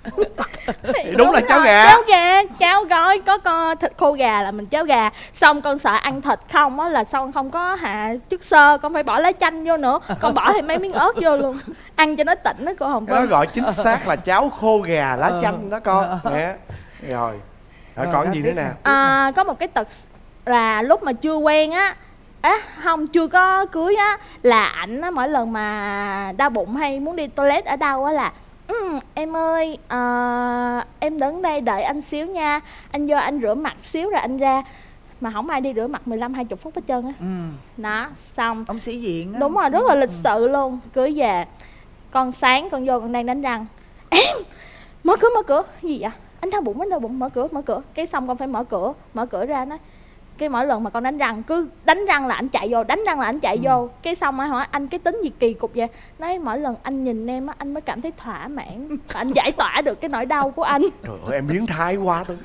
Thì đúng là cháo rồi, gà. Cháo gà, cháo gói có con thịt khô gà là mình cháo gà. Xong con sợ ăn thịt không á là xong không có chất xơ, con phải bỏ lá chanh vô nữa. Con bỏ thêm mấy miếng ớt vô luôn. Ăn cho nó tỉnh đó cô Hồng Vân. Nó gọi chính xác là cháo khô gà lá chanh đó con. Nè. Rồi còn gì nữa nè? Có một cái tật là lúc mà chưa quen á, không chưa có cưới á, là ảnh mỗi lần mà đau bụng hay muốn đi toilet ở đâu á là em ơi em đứng đây đợi anh xíu nha, anh vô anh rửa mặt xíu rồi anh ra. Mà không ai đi rửa mặt 15-20 phút hết trơn á. Đó xong ông sĩ diện á. đúng rồi, rất là lịch sự luôn. Cưới về con sáng con vô con đang đánh răng, em mở cửa gì vậy, anh đau bụng mở cửa. Cái xong con phải mở cửa ra nói, cái mỗi lần mà con đánh răng cứ đánh răng là anh chạy vô, cái xong hỏi anh cái tính gì kỳ cục vậy, nói mỗi lần anh nhìn em á anh mới cảm thấy thỏa mãn, anh giải tỏa được cái nỗi đau của anh. Trời ơi em biến thái quá tôi.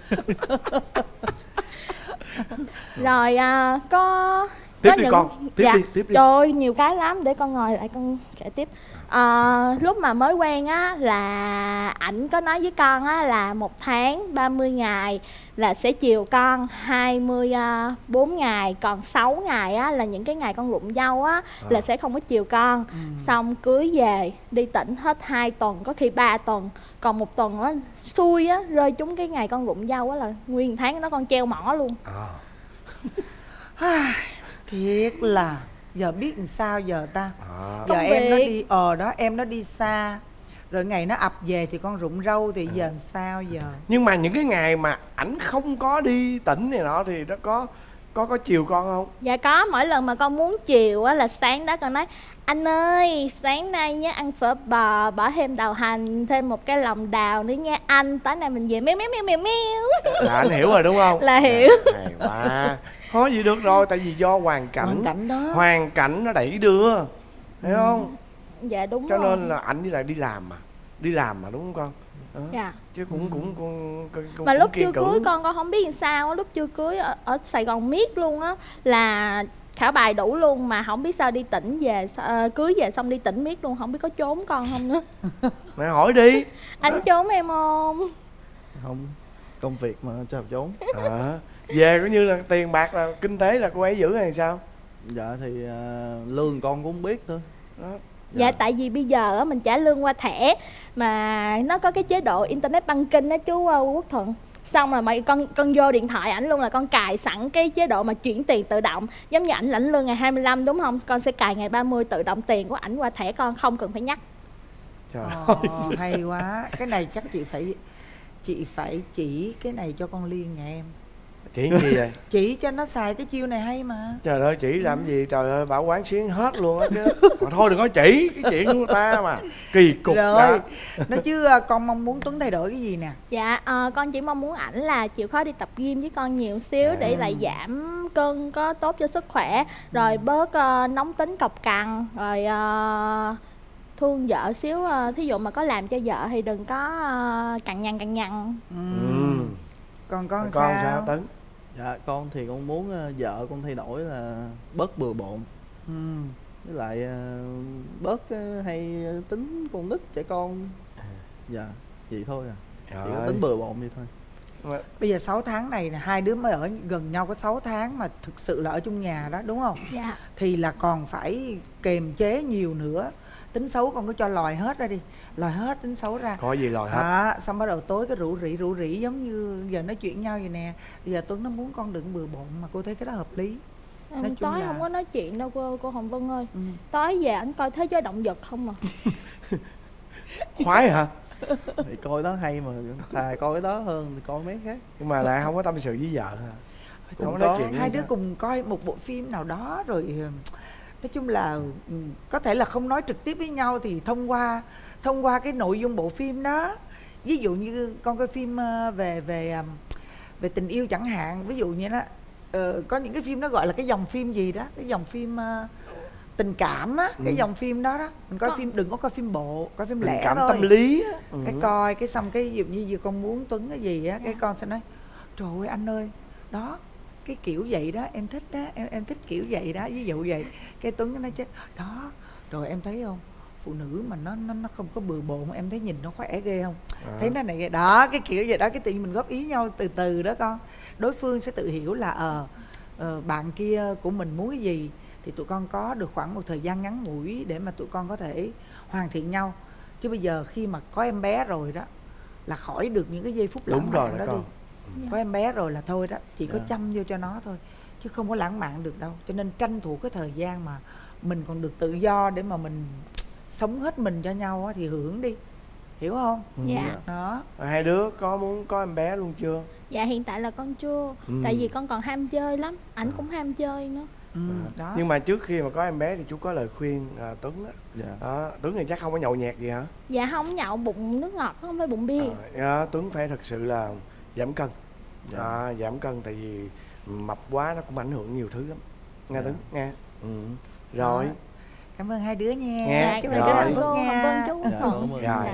Rồi có tiếp có đi những... con, tiếp đi. Trời ơi, nhiều cái lắm, để con ngồi lại con kể tiếp. Lúc mà mới quen á là ảnh có nói với con á là 1 tháng 30 ngày là sẽ chiều con 24 ngày, còn 6 ngày á là những cái ngày con rụng dâu á là sẽ không có chiều con. Xong cưới về đi tỉnh hết 2 tuần, có khi 3 tuần, còn 1 tuần á xui á rơi trúng cái ngày con rụng dâu á là nguyên tháng đó con treo mỏ luôn. Thiệt là giờ biết làm sao giờ ta. Giờ Công em nó việc. đi em nó đi xa, rồi ngày nó ập về thì con rụng râu thì giờ làm sao giờ. Nhưng mà những cái ngày mà ảnh không có đi tỉnh này nọ thì nó có chiều con không? Dạ có, mỗi lần mà con muốn chiều á là sáng đó con nói anh ơi sáng nay nhé ăn phở bò, bỏ thêm đậu hành, thêm một cái lòng đào nữa nha anh, tối nay mình về meo. Là anh hiểu rồi đúng không? Là hiểu. Hay quá. Thôi gì được rồi, tại vì do hoàn cảnh đó, hoàn cảnh nó đẩy đưa, thấy không? Dạ đúng cho rồi. nên là anh đi làm mà đúng không con? Đó. Dạ. Chứ cũng Mà lúc kiên chưa cử. cưới con không biết làm sao á, lúc chưa cưới ở Sài Gòn miết luôn á, là khảo bài đủ luôn mà không biết sao đi tỉnh về, cưới về xong đi tỉnh miết luôn, không biết có trốn con không nữa. Mẹ hỏi đi. Anh trốn em không? Không, công việc mà sao trốn. Về cũng như là tiền bạc là kinh tế là cô ấy giữ hay sao? Dạ thì lương con cũng không biết thôi đó. Dạ tại vì bây giờ á mình trả lương qua thẻ mà nó có cái chế độ internet banking đó chú Quốc Thuận. Xong rồi mày con vô điện thoại ảnh luôn là con cài sẵn cái chế độ mà chuyển tiền tự động. Giống như ảnh lãnh lương ngày 25 đúng không? Con sẽ cài ngày 30 tự động tiền của ảnh qua thẻ con, không cần phải nhắc. Trời ơi. Hay quá. Cái này chắc chị phải chỉ cái này cho con Liên nhà em. Chỉ gì vậy? Chỉ cho nó xài cái chiêu này hay mà. Trời ơi, chỉ làm gì? Trời ơi, bảo quán xuyến hết luôn á chứ. Mà thôi đừng có chỉ cái chuyện của người ta mà. Kỳ cục rồi. Nói chứ con mong muốn Tuấn thay đổi cái gì nè? Dạ con chỉ mong muốn ảnh là chịu khó đi tập gym với con nhiều xíu để lại giảm cân có tốt cho sức khỏe. Rồi bớt nóng tính cọc cằn. Rồi thương vợ xíu. Thí dụ mà có làm cho vợ thì đừng có cằn nhằn. Còn con sao Tấn? Dạ con thì con muốn vợ con thay đổi là bớt bừa bộn. Với lại bớt hay tính con nít trẻ con. Dạ vậy thôi à. Chỉ có tính bừa bộn vậy thôi. Bây giờ 6 tháng này nè, hai đứa mới ở gần nhau có 6 tháng mà thực sự là ở chung nhà đó đúng không? Dạ. Thì là còn phải kiềm chế nhiều nữa. Tính xấu con cứ cho lòi hết ra đi, lòi hết tính xấu ra. Có gì lòi hết. Xong bắt đầu tối cái rủ rỉ giống như giờ nói chuyện nhau vậy nè. Bây giờ Tuấn nó muốn con đừng bừa bộn mà cô thấy cái đó hợp lý. Nói tối là... không có nói chuyện đâu cô Hồng Vân ơi. Tối về ảnh coi thế giới động vật không à. Khoái hả? Thì coi đó hay mà, thà coi cái đó hơn thì coi mấy khác. Nhưng mà lại không có tâm sự với vợ hả? Không có nói chuyện. Hai đứa cùng coi một bộ phim nào đó rồi nói chung là có thể là không nói trực tiếp với nhau thì thông qua cái nội dung bộ phim đó. Ví dụ như con coi phim về tình yêu chẳng hạn, ví dụ như đó có những cái phim nó gọi là cái dòng phim gì đó, cái dòng phim tình cảm á, cái dòng phim đó mình coi phim, đừng có coi phim bộ, coi phim lẻ cảm thôi. Tâm lý á. Cái coi cái xong cái ví dụ như giờ con muốn Tuấn cái gì á, cái con sẽ nói trời ơi anh ơi, đó cái kiểu vậy đó em thích đó, em thích kiểu vậy đó, ví dụ vậy. Cái Tuấn nó nói chứ đó, rồi em thấy không, phụ nữ mà nó không có bừa bộn, em thấy nhìn nó khỏe ghê không, thấy nó này đó, cái kiểu vậy đó. Cái tự nhiên mình góp ý nhau từ từ đó con, đối phương sẽ tự hiểu là bạn kia của mình muốn cái gì thì tụi con có được khoảng một thời gian ngắn ngủi để mà tụi con có thể hoàn thiện nhau. Chứ bây giờ khi mà có em bé rồi đó là khỏi được những cái giây phút lãng mạn đó đi. Có em bé rồi là thôi đó, chỉ có chăm vô cho nó thôi chứ không có lãng mạn được đâu. Cho nên tranh thủ cái thời gian mà mình còn được tự do để mà mình sống hết mình cho nhau thì hưởng đi, hiểu không? Dạ. Đó. Hai đứa có muốn có em bé luôn chưa? Dạ hiện tại là con chưa. Tại vì con còn ham chơi lắm, ảnh cũng ham chơi nữa. Đó. Nhưng mà trước khi mà có em bé thì chú có lời khuyên Tuấn á. Đó, Tuấn thì chắc không có nhậu nhẹt gì hả? Dạ không nhậu, bụng nước ngọt, không phải bụng bia. Tuấn phải thật sự là giảm cân. Giảm cân tại vì mập quá nó cũng ảnh hưởng nhiều thứ lắm. Nghe Tuấn nghe. Rồi. Cảm ơn hai đứa nha. Chúc hai đứa hạnh phúc nha. Dạ,